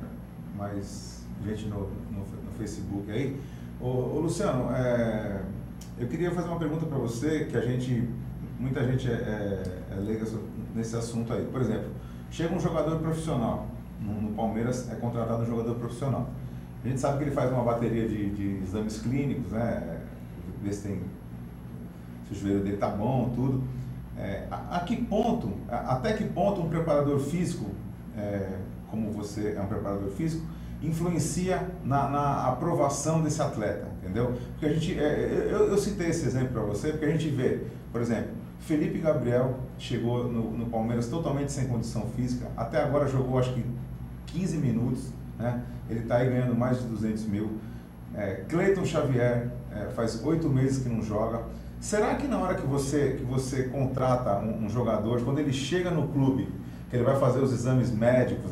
mais gente no, no, no Facebook aí. Ô, ô Luciano, é, eu queria fazer uma pergunta para você, que a gente, muita gente é, é, é leiga nesse assunto aí. Por exemplo, chega um jogador profissional, no, no Palmeiras é contratado um jogador profissional. A gente sabe que ele faz uma bateria de, de exames clínicos, né? Ver se, tem, se o joelho dele tá bom, tudo. É, a, a que ponto, a, até que ponto um preparador físico, é, como você é um preparador físico, influencia na, na aprovação desse atleta, entendeu? Porque a gente, é, eu, eu citei esse exemplo para você, porque a gente vê, por exemplo, Felipe Gabriel chegou no, no Palmeiras totalmente sem condição física, até agora jogou acho que quinze minutos, né? Ele está aí ganhando mais de duzentos mil. É, Cleiton Xavier é, faz oito meses que não joga. Será que na hora que você, que você contrata um, um jogador, quando ele chega no clube, que ele vai fazer os exames médicos, né?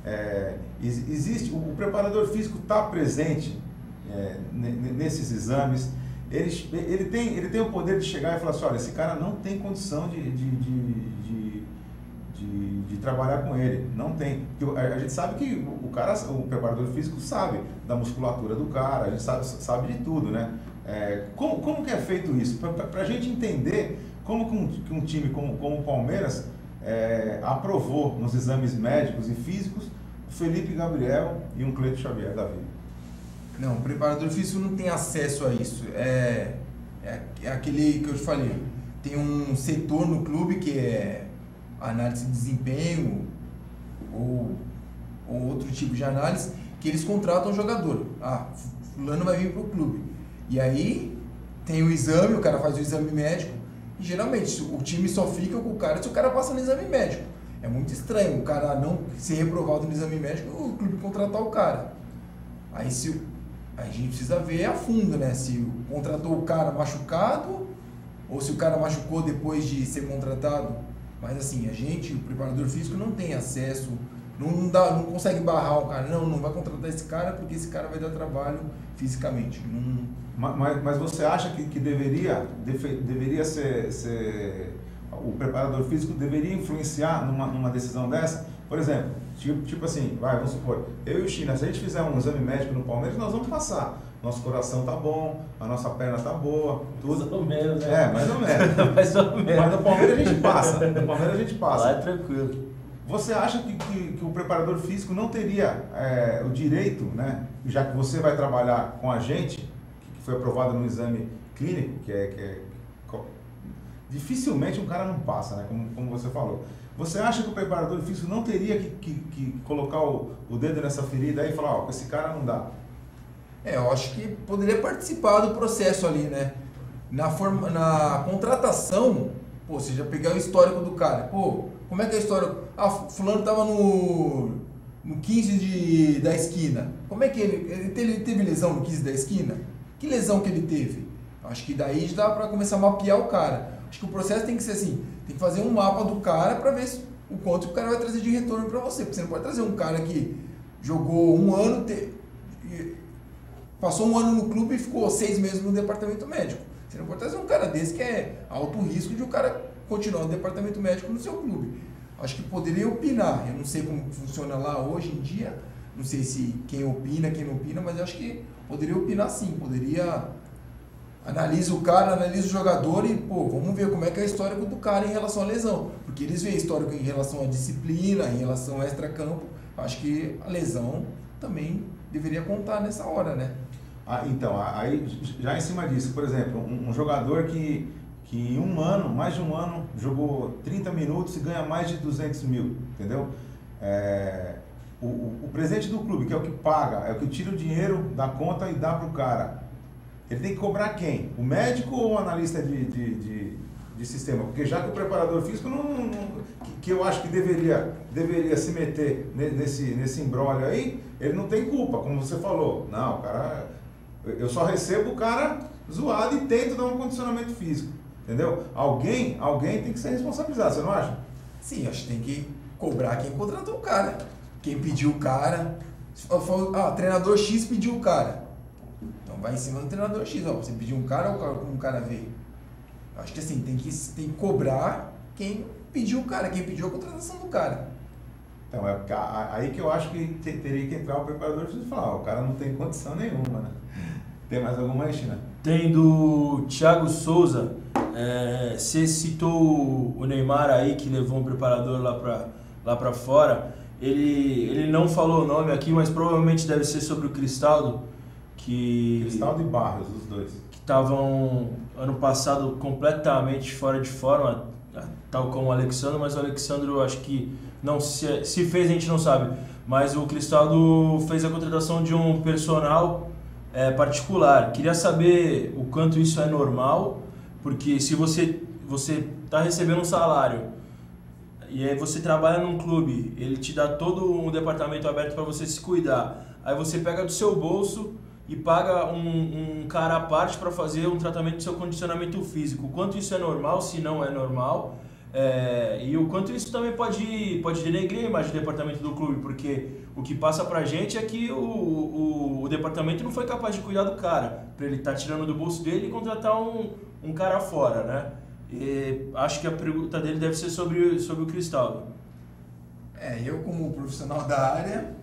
É, existe, o, o preparador físico está presente é, nesses exames, ele, ele, tem, ele tem o poder de chegar e falar assim, olha, esse cara não tem condição de, de, de, de, de, de trabalhar com ele, não tem. Porque a, a gente sabe que o, cara, o preparador físico sabe da musculatura do cara, a gente sabe, sabe de tudo, né? É, como, como que é feito isso? Para a gente entender como que um, que um time como, como o Palmeiras é, aprovou nos exames médicos e físicos o Felipe Gabriel e um Cleiton Xavier da vida. Não, o preparador físico não tem acesso a isso. É, é, é aquele que eu te falei. Tem um setor no clube que é análise de desempenho ou, ou outro tipo de análise que eles contratam o jogador. Ah, fulano vai vir para o clube. E aí tem o exame, o cara faz o exame médico e geralmente o time só fica com o cara se o cara passa no exame médico. É muito estranho o cara não ser reprovado no exame médico, o clube contratar o cara. Aí se, a gente precisa ver a fundo, né? Se contratou o cara machucado ou se o cara machucou depois de ser contratado. Mas assim, a gente, o preparador físico, não tem acesso, não, não, dá, não consegue barrar o cara. Não, não vai contratar esse cara porque esse cara vai dar trabalho fisicamente. Não... Mas, mas você acha que, que deveria, deve, deveria ser, ser... o preparador físico deveria influenciar numa, numa decisão dessa? Por exemplo, tipo, tipo assim, vai, vamos supor, eu e o China, se a gente fizer um exame médico no Palmeiras, nós vamos passar. Nosso coração tá bom, a nossa perna tá boa, tudo. Mais ou menos, né? É, mais ou menos. Mais ou menos. Mas no Palmeiras a gente passa. No Palmeiras a gente passa. Lá é tranquilo. Você acha que, que, que o preparador físico não teria é, o direito, né, já que você vai trabalhar com a gente, que foi aprovado no exame clínico, que é, que é dificilmente um cara não passa, né, como, como você falou. Você acha que o preparador físico não teria que, que, que colocar o, o dedo nessa ferida aí e falar, ó, esse cara não dá? É, eu acho que poderia participar do processo ali, né? Na, forma, na contratação, pô, você já pegar o histórico do cara, pô, como é que é a história? Ah, fulano tava no, no quinze de, da esquina. Como é que ele, ele teve, ele teve lesão no quinze da esquina? Que lesão que ele teve? Acho que daí já dá pra começar a mapear o cara. Acho que o processo tem que ser assim, tem que fazer um mapa do cara pra ver se, o quanto o cara vai trazer de retorno pra você. Porque você não pode trazer um cara que jogou um ano, te, passou um ano no clube e ficou seis meses no departamento médico. Você não pode trazer um cara desse que é alto risco de o cara continuar no departamento médico no seu clube. Acho que poderia opinar. Eu não sei como funciona lá hoje em dia, não sei se quem opina, quem não opina, mas eu acho que poderia opinar sim, poderia... Analisa o cara, analisa o jogador e, pô, vamos ver como é que é o histórico do cara em relação à lesão. Porque eles veem histórico em relação à disciplina, em relação ao extracampo. Acho que a lesão também deveria contar nessa hora, né? Ah, então, aí já em cima disso, por exemplo, um, um jogador que, que em um ano, mais de um ano, jogou trinta minutos e ganha mais de duzentos mil, entendeu? É, o, o, o presidente do clube, que é o que paga, é o que tira o dinheiro da conta e dá para o cara. Ele tem que cobrar quem? O médico ou o analista de, de, de, de sistema? Porque já que o preparador físico, não, não, que, que eu acho que deveria, deveria se meter nesse, nesse imbróglio aí, ele não tem culpa, como você falou. Não, o cara, eu só recebo o cara zoado e tento dar um condicionamento físico, entendeu? Alguém, alguém tem que ser responsabilizado, você não acha? Sim, acho que tem que cobrar quem contratou o cara, quem pediu o cara. Ah, treinador X pediu o cara. Então vai em cima do treinador X, ó, você pediu um cara ou um cara veio? Acho que assim, tem que, tem que cobrar quem pediu o cara, quem pediu a contratação do cara. Então, é aí que eu acho que teria que entrar o preparador físico e falar, ó, o cara não tem condição nenhuma, né? Tem mais alguma aí, China? Tem do Thiago Souza, é, você citou o Neymar aí, que levou um preparador lá pra, lá pra fora. Ele, ele não falou o nome aqui, mas provavelmente deve ser sobre o Cristaldo, que... Cristaldo e Barros, os dois. Que estavam, ano passado, completamente fora de forma, tal como o Alexandre, mas o Alexandre, eu acho que, não se, se fez, a gente não sabe, mas o Cristaldo fez a contratação de um personal é, particular. Queria saber o quanto isso é normal, porque se você você está recebendo um salário e aí você trabalha num clube, ele te dá todo um departamento aberto para você se cuidar, aí você pega do seu bolso e paga um, um cara à parte para fazer um tratamento do seu condicionamento físico. O quanto isso é normal, se não é normal, É, e o quanto isso também pode, pode denegrir a imagem do departamento do clube, porque o que passa pra gente é que o, o, o departamento não foi capaz de cuidar do cara, pra ele estar tá tirando do bolso dele e contratar um, um cara fora, né? E acho que a pergunta dele deve ser sobre, sobre o Cristaldo. É, eu como profissional da área,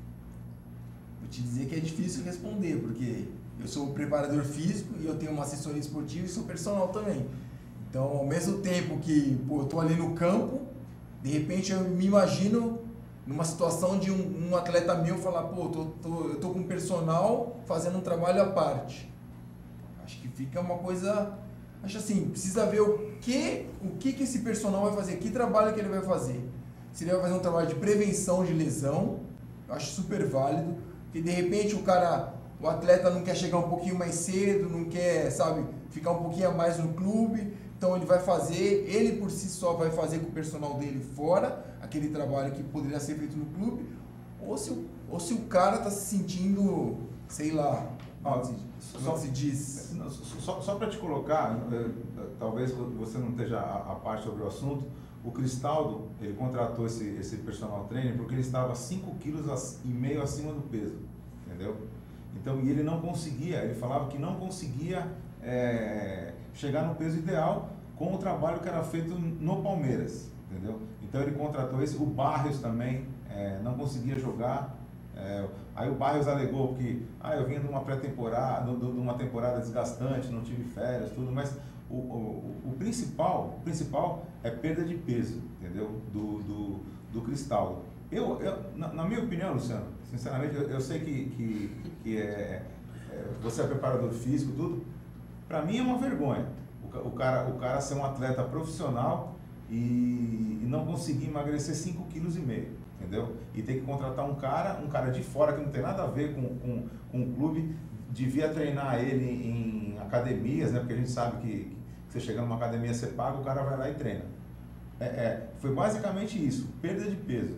vou te dizer que é difícil responder, porque eu sou preparador físico e eu tenho uma assessoria esportiva e sou personal também. Então, ao mesmo tempo que pô, eu estou ali no campo, de repente eu me imagino numa situação de um, um atleta meu falar, pô, tô, tô, eu estou com um personal fazendo um trabalho à parte. Acho que fica uma coisa... Acho assim, precisa ver o que, o que, que esse personal vai fazer, que trabalho que ele vai fazer. Se ele vai fazer um trabalho de prevenção de lesão, eu acho super válido, porque de repente o cara, o atleta não quer chegar um pouquinho mais cedo, não quer, sabe, ficar um pouquinho a mais no clube, então ele vai fazer, ele por si só vai fazer com o personal dele fora, aquele trabalho que poderia ser feito no clube, ou se, o- ou se o cara está se sentindo, sei lá, Ó, como se, só- como se diz... Não, Só, só para te colocar, eh, talvez você não esteja a, a parte sobre o assunto, o Cristaldo, ele contratou esse, esse personal trainer porque ele estava cinco quilos e meio acima do peso, entendeu? Então, e ele não conseguia, ele falava que não conseguia eh, chegar no peso ideal com o trabalho que era feito no Palmeiras, entendeu? Então ele contratou esse, o Barrios também eh, não conseguia jogar. É, aí o Barrios alegou que ah, eu vim de uma pré-temporada, de de uma temporada desgastante, não tive férias, tudo, mas o, o, o principal, o principal é perda de peso, entendeu? Do, do, do Cristaldo. Eu, eu na, na minha opinião, Luciano, sinceramente, eu, eu sei que, que, que é, é, você é preparador físico, tudo, para mim é uma vergonha o, ca- o, cara, o cara ser um atleta profissional e, e não conseguir emagrecer cinco quilos e meio. Entendeu? E tem que contratar um cara, um cara de fora que não tem nada a ver com, com, com o clube, devia treinar ele em academias, né? Porque a gente sabe que, que você chega numa academia, você paga, o cara vai lá e treina. É, é, foi basicamente isso, perda de peso.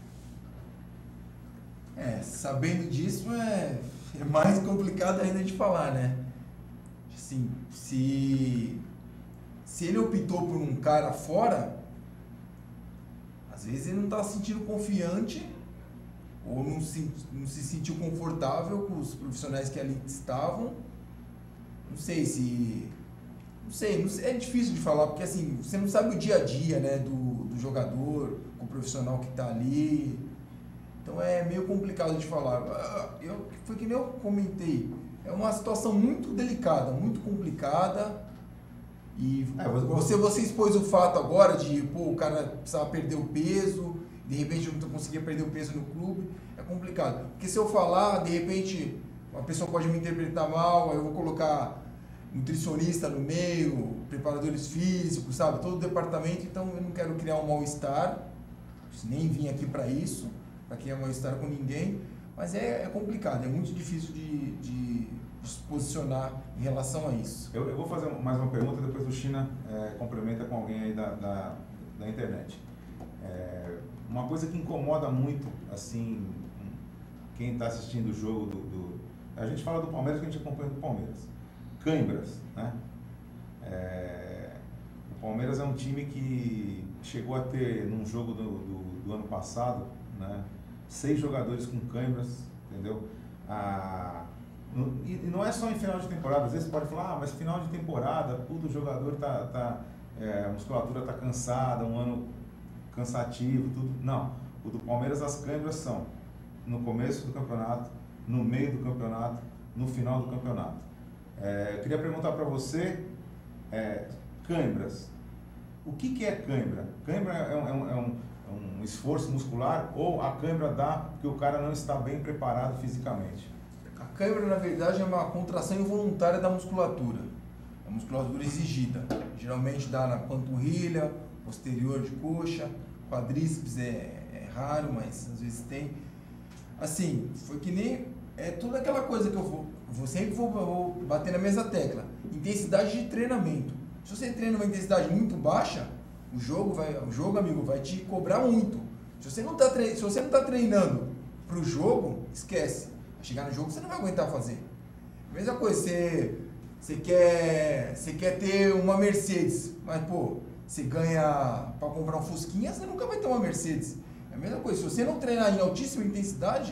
É, sabendo disso é, é mais complicado ainda de falar, né? Assim, se, se ele optou por um cara fora, às vezes ele não está se sentindo confiante ou não se, não se sentiu confortável com os profissionais que ali estavam. Não sei se... Não sei, não sei, é difícil de falar, porque assim, você não sabe o dia a dia, né, do, do jogador, com o profissional que está ali. Então é meio complicado de falar. Eu, foi que nem eu comentei, é uma situação muito delicada, muito complicada. E É, você- você, você expôs o fato agora de, pô, o cara precisava perder o peso, de repente não conseguia perder o peso no clube, é complicado. Porque se eu falar, de repente, uma pessoa pode me interpretar mal, aí eu vou colocar nutricionista no meio, preparadores físicos, sabe, todo o departamento, então eu não quero criar um mal-estar, nem vim aqui para isso, para criar mal-estar com ninguém, mas é, é complicado, é muito difícil de, de, de se posicionar em relação a isso. Eu, eu vou fazer mais uma pergunta, depois o China é, complementa com alguém aí da, da, da internet. É, uma coisa que incomoda muito, assim, quem está assistindo o jogo do, do... A gente fala do Palmeiras, que a gente acompanha do Palmeiras. Cãibras, né? É, o Palmeiras é um time que chegou a ter, num jogo do, do, do ano passado, né, seis jogadores com cãibras, entendeu? Ah, e, e não é só em final de temporada, às vezes você pode falar, ah, mas final de temporada, tudo, o jogador tá, tá é, a musculatura tá cansada, um ano cansativo, tudo. Não, o do Palmeiras as cãibras são no começo do campeonato, no meio do campeonato, no final do campeonato. É, eu queria perguntar para você, é, cãibras, o que, que é cãibra? Cãibra é um, é, um, é, um, é um esforço muscular ou a cãibra dá porque o cara não está bem preparado fisicamente? A cãibra, na verdade, é uma contração involuntária da musculatura. A musculatura exigida. Geralmente dá na panturrilha, posterior de coxa, quadríceps é, é raro, mas às vezes tem. Assim, foi que nem... É tudo aquela coisa que eu vou, vou sempre vou, vou bater na mesma tecla. Intensidade de treinamento. Se você treina uma intensidade muito baixa, o jogo, vai, o jogo, amigo, vai te cobrar muito. Se você não está tre- se você não tá treinando para o jogo, esquece. Vai chegar no jogo, você não vai aguentar fazer. Mesma coisa, você, você, quer, você quer ter uma Mercedes, mas, pô, você ganha para comprar um Fusquinha, você nunca vai ter uma Mercedes. É a mesma coisa, se você não treinar em altíssima intensidade,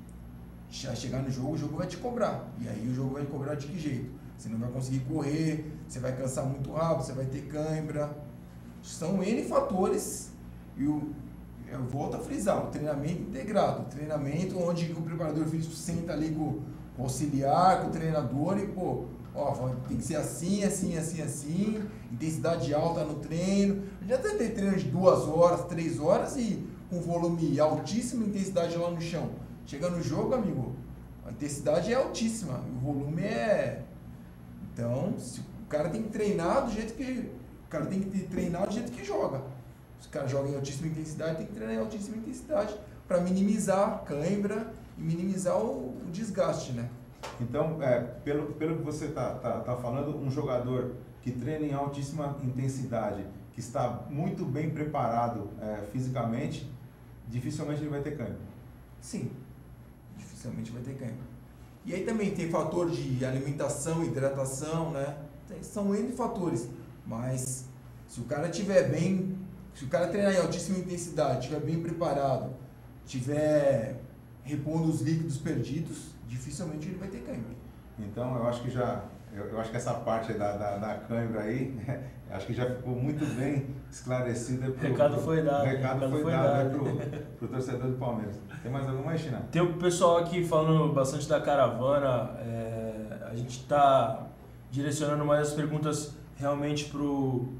já chegar no jogo, o jogo vai te cobrar. E aí o jogo vai te cobrar de que jeito? Você não vai conseguir correr, você vai cansar muito rápido, você vai ter cãibra. São N fatores. E o, eu volto a frisar, o treinamento integrado. O treinamento onde o preparador físico senta ali com o auxiliar, com o treinador e, pô, ó, tem que ser assim, assim, assim, assim, intensidade alta no treino. Já tem treino de duas horas, três horas e com volume altíssimo, intensidade lá no chão. Chega no jogo, amigo, a intensidade é altíssima, o volume é... Então, se o cara tem que treinar do jeito que... O cara tem que treinar do jeito que joga. Se o cara joga em altíssima intensidade, tem que treinar em altíssima intensidade para minimizar a cãibra e minimizar o, o desgaste, né? Então, é, pelo, pelo que você está tá, tá falando, um jogador que treina em altíssima intensidade, que está muito bem preparado é, fisicamente, dificilmente ele vai ter cãibra. Sim, dificilmente vai ter cãibra. E aí também tem fator de alimentação, hidratação, né? Tem, são N fatores, mas se o cara estiver bem, se o cara treinar em altíssima intensidade, estiver bem preparado, estiver repondo os líquidos perdidos, dificilmente ele vai ter cãibra. Então, eu acho que já, eu, eu acho que essa parte da, da, da cãibra aí, acho que já ficou muito bem esclarecida. O recado pro, foi dado. O recado, recado foi, foi dado, dado. Né, pro, pro torcedor do Palmeiras. Tem mais alguma aí, China? Tem o pessoal aqui falando bastante da caravana, é, a gente está direcionando mais as perguntas realmente pro,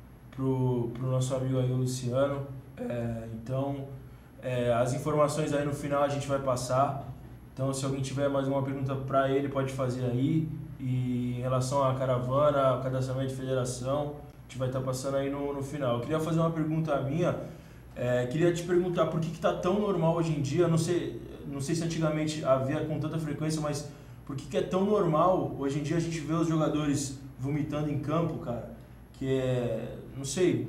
pro, pro nosso amigo aí, o Luciano. É, então, é, as informações aí no final a gente vai passar. Então, se alguém tiver mais uma pergunta para ele, pode fazer aí. E em relação à caravana, cadastramento de federação, a gente vai estar passando aí no, no final. Eu queria fazer uma pergunta minha. É, queria te perguntar por que está tão normal hoje em dia, não sei, não sei se antigamente havia com tanta frequência, mas por que, que é tão normal hoje em dia a gente ver os jogadores vomitando em campo, cara? Que é, não sei,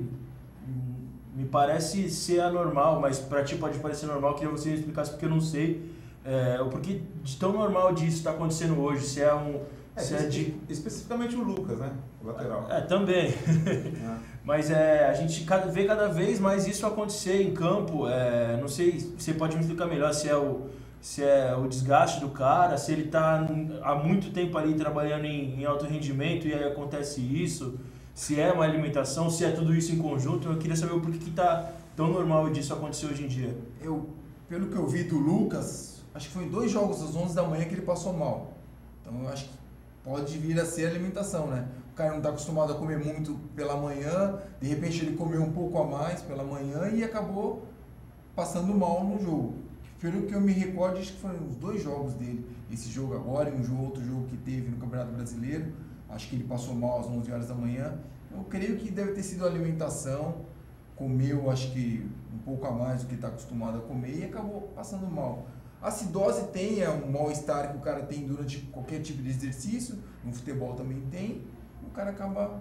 me parece ser anormal, mas para ti pode parecer normal. Eu queria que você me explicasse porque eu não sei. É, o porquê de tão normal disso está acontecendo hoje, se é um... É, se é de... Especificamente o Lucas, né? O lateral. É, também. É. Mas é, a gente vê cada vez mais isso acontecer em campo. É, não sei, você pode me explicar melhor se é, o, se é o desgaste do cara, se ele está há muito tempo ali trabalhando em, em alto rendimento e aí acontece isso, se é uma alimentação, se é tudo isso em conjunto. Eu queria saber o porquê que está tão normal disso acontecer hoje em dia. Eu, pelo que eu vi do Lucas, acho que foi em dois jogos às onze da manhã que ele passou mal. Então eu acho que pode vir a ser alimentação, né? O cara não está acostumado a comer muito pela manhã, de repente ele comeu um pouco a mais pela manhã e acabou passando mal no jogo. Pelo que eu me recordo, acho que foram os dois jogos dele. Esse jogo agora e um jogo, outro jogo que teve no Campeonato Brasileiro. Acho que ele passou mal às onze horas da manhã. Eu creio que deve ter sido alimentação. Comeu, acho que um pouco a mais do que está acostumado a comer e acabou passando mal. A acidose tem, é um mal-estar que o cara tem durante qualquer tipo de exercício, no futebol também tem, o cara acaba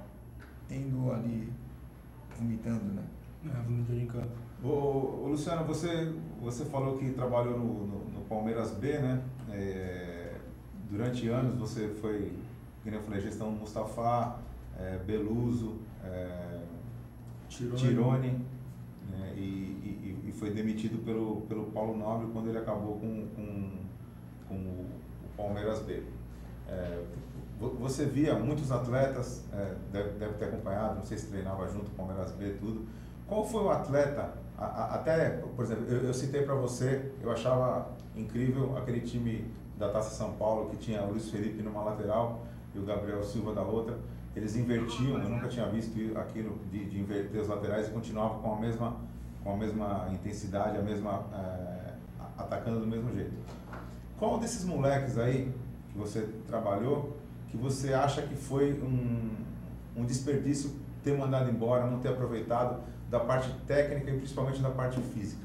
tendo ali, vomitando, né? É, vomitando em campo. Ô, ô, Luciano, você, você falou que trabalhou no, no, no Palmeiras B, né? É, durante anos você foi, como eu falei, gestão Mustafa, é, Beluso, é, Tirone, Tirone né? e, e, e foi demitido pelo, pelo Paulo Nobre quando ele acabou com, com, com o Palmeiras B. É, você via muitos atletas, é, deve, deve ter acompanhado, não sei se treinava junto com o Palmeiras B, tudo. Qual foi o atleta, a, a, até, por exemplo, eu, eu citei para você, eu achava incrível aquele time da Taça São Paulo que tinha o Luiz Felipe numa lateral e o Gabriel Silva da outra. Eles invertiam, eu nunca tinha visto aquilo de, de inverter os laterais e continuavam com a mesma, com a mesma intensidade, a mesma, é, atacando do mesmo jeito. Qual desses moleques aí que você trabalhou, que você acha que foi um, um desperdício ter mandado embora, não ter aproveitado da parte técnica e principalmente da parte física?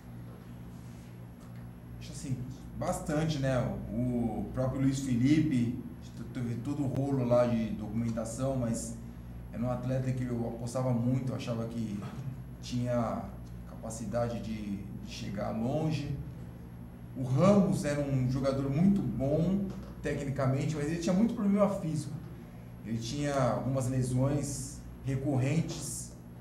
Acho assim, bastante, né? O próprio Luiz Felipe teve todo o rolo lá de documentação, mas era um atleta que eu apostava muito, eu achava que tinha capacidade de, de chegar longe. O Ramos era um jogador muito bom tecnicamente, mas ele tinha muito problema físico. Ele tinha algumas lesões recorrentes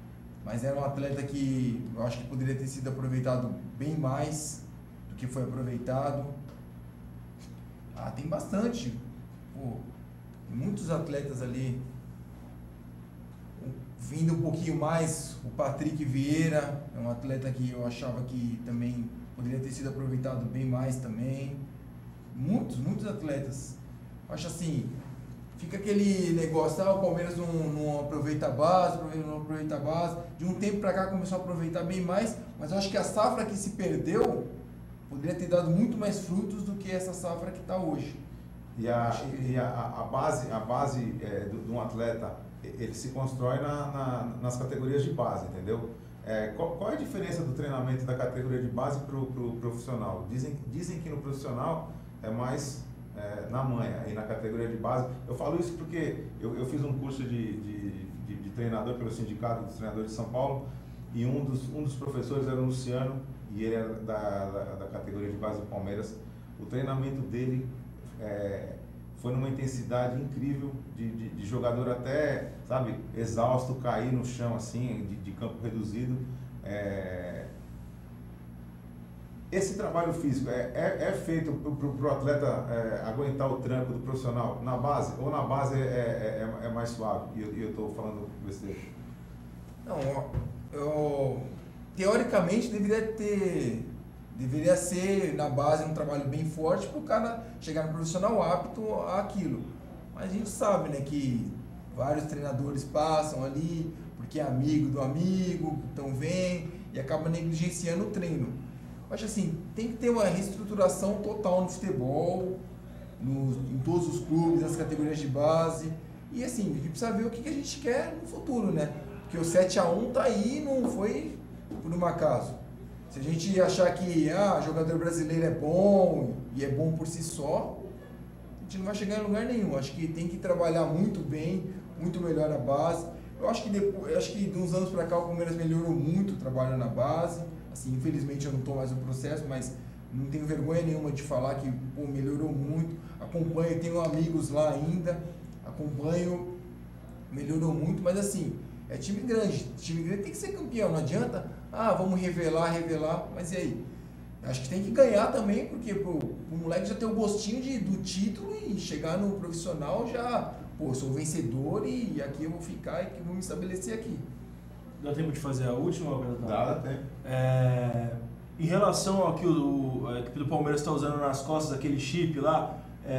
mas era um atleta que eu acho que poderia ter sido aproveitado bem mais do que foi aproveitado. Ah, tem bastante. Pô, tem muitos atletas ali. Vindo um pouquinho mais, o Patrick Vieira, é um atleta que eu achava que também poderia ter sido aproveitado bem mais também. Muitos, muitos atletas. Acho assim, fica aquele negócio, ah, o Palmeiras não, não aproveita a base, não aproveita a base. De um tempo para cá começou a aproveitar bem mais, mas eu acho que a safra que se perdeu poderia ter dado muito mais frutos do que essa safra que está hoje. E a, e a, a base, a base é, de um atleta, ele se constrói na, na, nas categorias de base, entendeu? É, qual, qual é a diferença do treinamento da categoria de base para o pro profissional? Dizem, dizem que no profissional é mais é, na manha, e na categoria de base. Eu falo isso porque eu, eu fiz um curso de, de, de, de treinador pelo Sindicato dos Treinadores de São Paulo, e um dos, um dos professores era o Luciano, e ele era da, da, da categoria de base do Palmeiras. O treinamento dele é, foi numa intensidade incrível, de, de, de jogador até, sabe, exausto, cair no chão assim, de, de campo reduzido. É... Esse trabalho físico é, é, é feito para o atleta é, aguentar o tranco do profissional na base, ou na base é, é, é, é mais suave? E eu estou falando besteira. Não, eu, teoricamente deveria ter, deveria ser na base um trabalho bem forte para o cara chegar no profissional apto àquilo. Mas a gente sabe, né, que vários treinadores passam ali porque é amigo do amigo, então vem e acaba negligenciando o treino. Eu acho assim, tem que ter uma reestruturação total no futebol, no, em todos os clubes, nas categorias de base. E assim, a gente precisa ver o que a gente quer no futuro, né? Porque o sete a um tá aí, não foi por um acaso. Se a gente achar que ah, jogador brasileiro é bom e é bom por si só, a gente não vai chegar em lugar nenhum. Acho que tem que trabalhar muito bem, muito melhor a base. Eu acho que, depois, eu acho que de uns anos para cá o Palmeiras melhorou muito o trabalho na base. Assim, infelizmente eu não estou mais no processo, mas não tenho vergonha nenhuma de falar que pô, melhorou muito. Acompanho, tenho amigos lá ainda, acompanho, melhorou muito, mas assim, é time grande. Time grande tem que ser campeão, não adianta, ah, vamos revelar, revelar, mas e aí? Acho que tem que ganhar também, porque pro, pro moleque já ter o gostinho de, do título e chegar no profissional já, pô, sou vencedor e aqui eu vou ficar e vou me estabelecer aqui. Dá tempo de fazer a última? Dá, dá tempo. É, em relação ao que o, a equipe do Palmeiras está usando nas costas, aquele chip lá,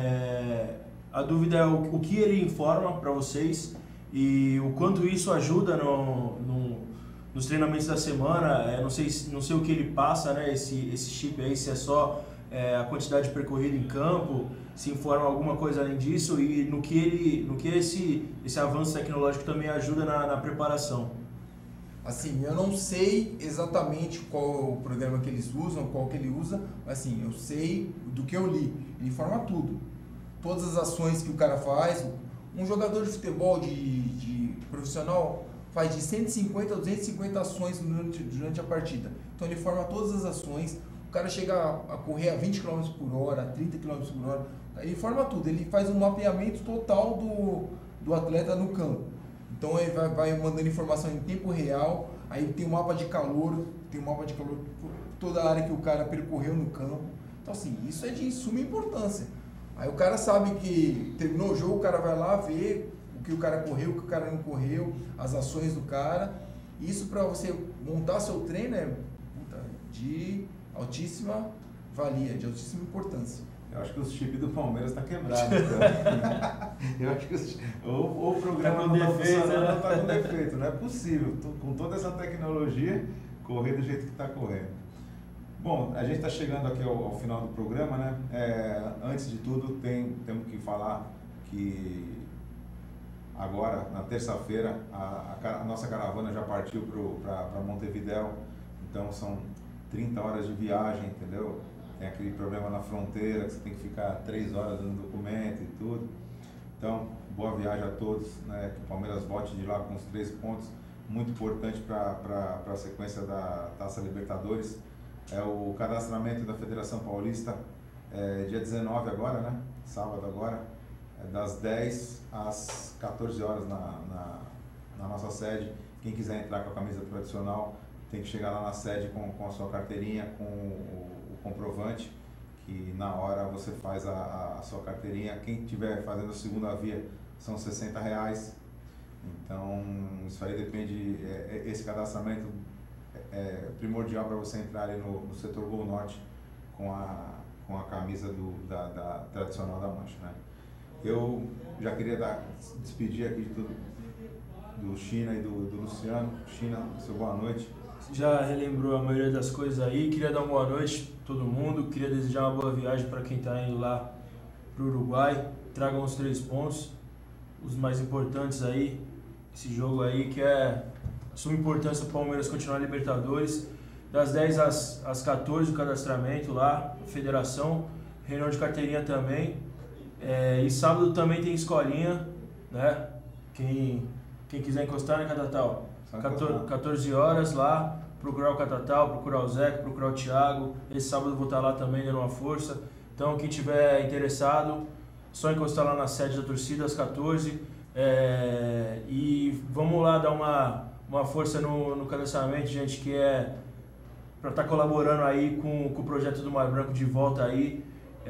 é, a dúvida é o, o que ele informa para vocês e o quanto isso ajuda no, no, nos treinamentos da semana. É, não sei, não sei o que ele passa, né, esse, esse chip aí, se é só é, a quantidade percorrida em campo, se informa alguma coisa além disso e no que, ele, no que esse, esse avanço tecnológico também ajuda na, na preparação. Assim, eu não sei exatamente qual é o programa que eles usam, qual que ele usa, mas assim, eu sei do que eu li. Ele informa tudo. Todas as ações que o cara faz. Um jogador de futebol de, de profissional faz de cento e cinquenta a duzentas e cinquenta ações durante, durante a partida. Então ele informa todas as ações. O cara chega a, a correr a vinte quilômetros por hora, a trinta quilômetros por hora. Ele informa tudo. Ele faz um mapeamento total do, do atleta no campo. Então ele vai, vai mandando informação em tempo real, aí tem um mapa de calor, tem um mapa de calor toda a área que o cara percorreu no campo. Então assim, isso é de suma importância. Aí o cara sabe que terminou o jogo, o cara vai lá ver o que o cara correu, o que o cara não correu, as ações do cara. Isso para você montar seu treino é puta, de altíssima valia, de altíssima importância. Eu acho que o chip do Palmeiras está quebrado. Então. Eu acho que os, ou, ou o programa tá não está defeito, funcionando, né? ou está com defeito. Não é possível, com toda essa tecnologia, correr do jeito que está correndo. Bom, a gente está chegando aqui ao, ao final do programa, né? É, antes de tudo, tem, temos que falar que agora, na terça-feira, a, a, a nossa caravana já partiu para Montevidéu. Então, são trinta horas de viagem, entendeu? Tem aquele problema na fronteira, que você tem que ficar três horas dando documento e tudo. Então, boa viagem a todos, né? Que o Palmeiras volte de lá com os três pontos, muito importante para a sequência da Taça Libertadores. É o cadastramento da Federação Paulista, é, dia dezenove agora, né? Sábado agora, é das dez às quatorze horas na, na, na nossa sede. quem quiser entrar com a camisa tradicional tem que chegar lá na sede com, com a sua carteirinha, com o, o comprovante, que na hora você faz a, a sua carteirinha. Quem estiver fazendo a segunda via são sessenta reais. Então, isso aí depende, é, esse cadastramento é primordial para você entrar ali no, no setor Gol Norte com a, com a camisa do, da, da tradicional da Mancha, né? Eu já queria dar, despedir aqui de tudo, do China e do, do Luciano. China, seu boa noite. Já relembrou a maioria das coisas aí, queria dar uma boa noite a todo mundo, queria desejar uma boa viagem para quem está indo lá para o Uruguai, tragam os três pontos, os mais importantes aí, esse jogo aí que é de suma importância para o Palmeiras continuar na Libertadores, das dez às, às quatorze o cadastramento lá, federação, reunião de carteirinha também, é, e sábado também tem escolinha, né, quem, quem quiser encostar, né, Catatal? quatorze horas lá, procurar o Catatal, procurar o Zeca, procurar o Thiago. Esse sábado eu vou estar lá também dando uma força. Então quem tiver interessado, só encostar lá na sede da torcida às quatorze. É, e vamos lá dar uma, uma força no, no cadastramento, gente, que é para estar tá colaborando aí com, com o projeto do Mar Branco de volta aí.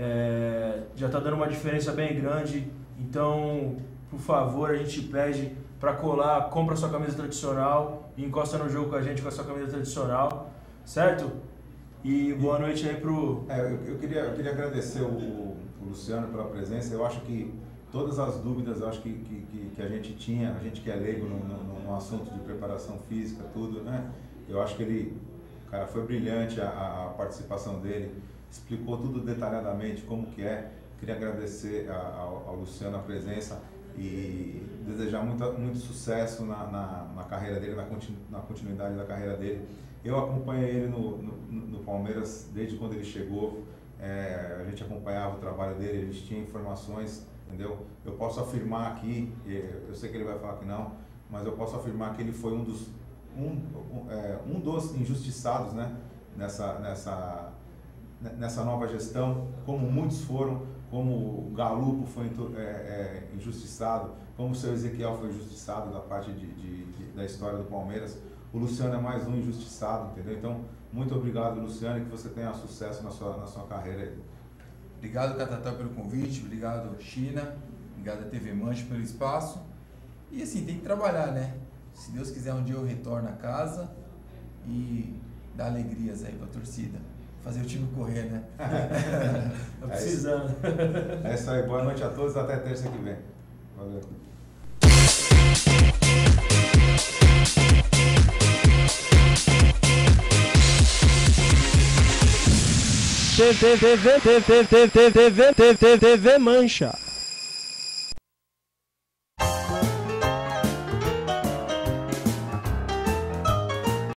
É, já está dando uma diferença bem grande. Então, por favor, a gente pede para colar, compra sua camisa tradicional e encosta no jogo com a gente com a sua camisa tradicional, certo? E boa noite aí pro... É, eu, eu, queria, eu queria agradecer o, o Luciano pela presença. Eu acho que todas as dúvidas, eu acho que, que, que a gente tinha, a gente que é leigo no, no, no assunto de preparação física, tudo, né? Eu acho que ele, cara, foi brilhante a, a participação dele, explicou tudo detalhadamente como que é. Queria agradecer a, ao, ao Luciano a presença e desejar muito, muito sucesso na, na, na carreira dele, na, continu, na continuidade da carreira dele. Eu acompanhei ele no, no, no Palmeiras desde quando ele chegou, é, a gente acompanhava o trabalho dele, a gente tinha informações, entendeu? Eu posso afirmar aqui, eu sei que ele vai falar que não, mas eu posso afirmar que ele foi um dos, um, um, é, um dos injustiçados, né? nessa, nessa, nessa nova gestão, como muitos foram, como o Galupo foi é, é, injustiçado, como o seu Ezequiel foi injustiçado da parte de, de, de, da história do Palmeiras. O Luciano é mais um injustiçado, entendeu? Então, muito obrigado, Luciano, e que você tenha sucesso na sua, na sua carreira aí. Obrigado, Catatal, pelo convite, obrigado, China, obrigado a T V Mancha pelo espaço. E assim, tem que trabalhar, né? Se Deus quiser, um dia eu retorno a casa e dar alegrias aí pra torcida. Fazer o time correr, né? Tá precisando. É isso aí, boa noite a todos, até terça que vem. Valeu. T V T V T V T V T V T V Mancha.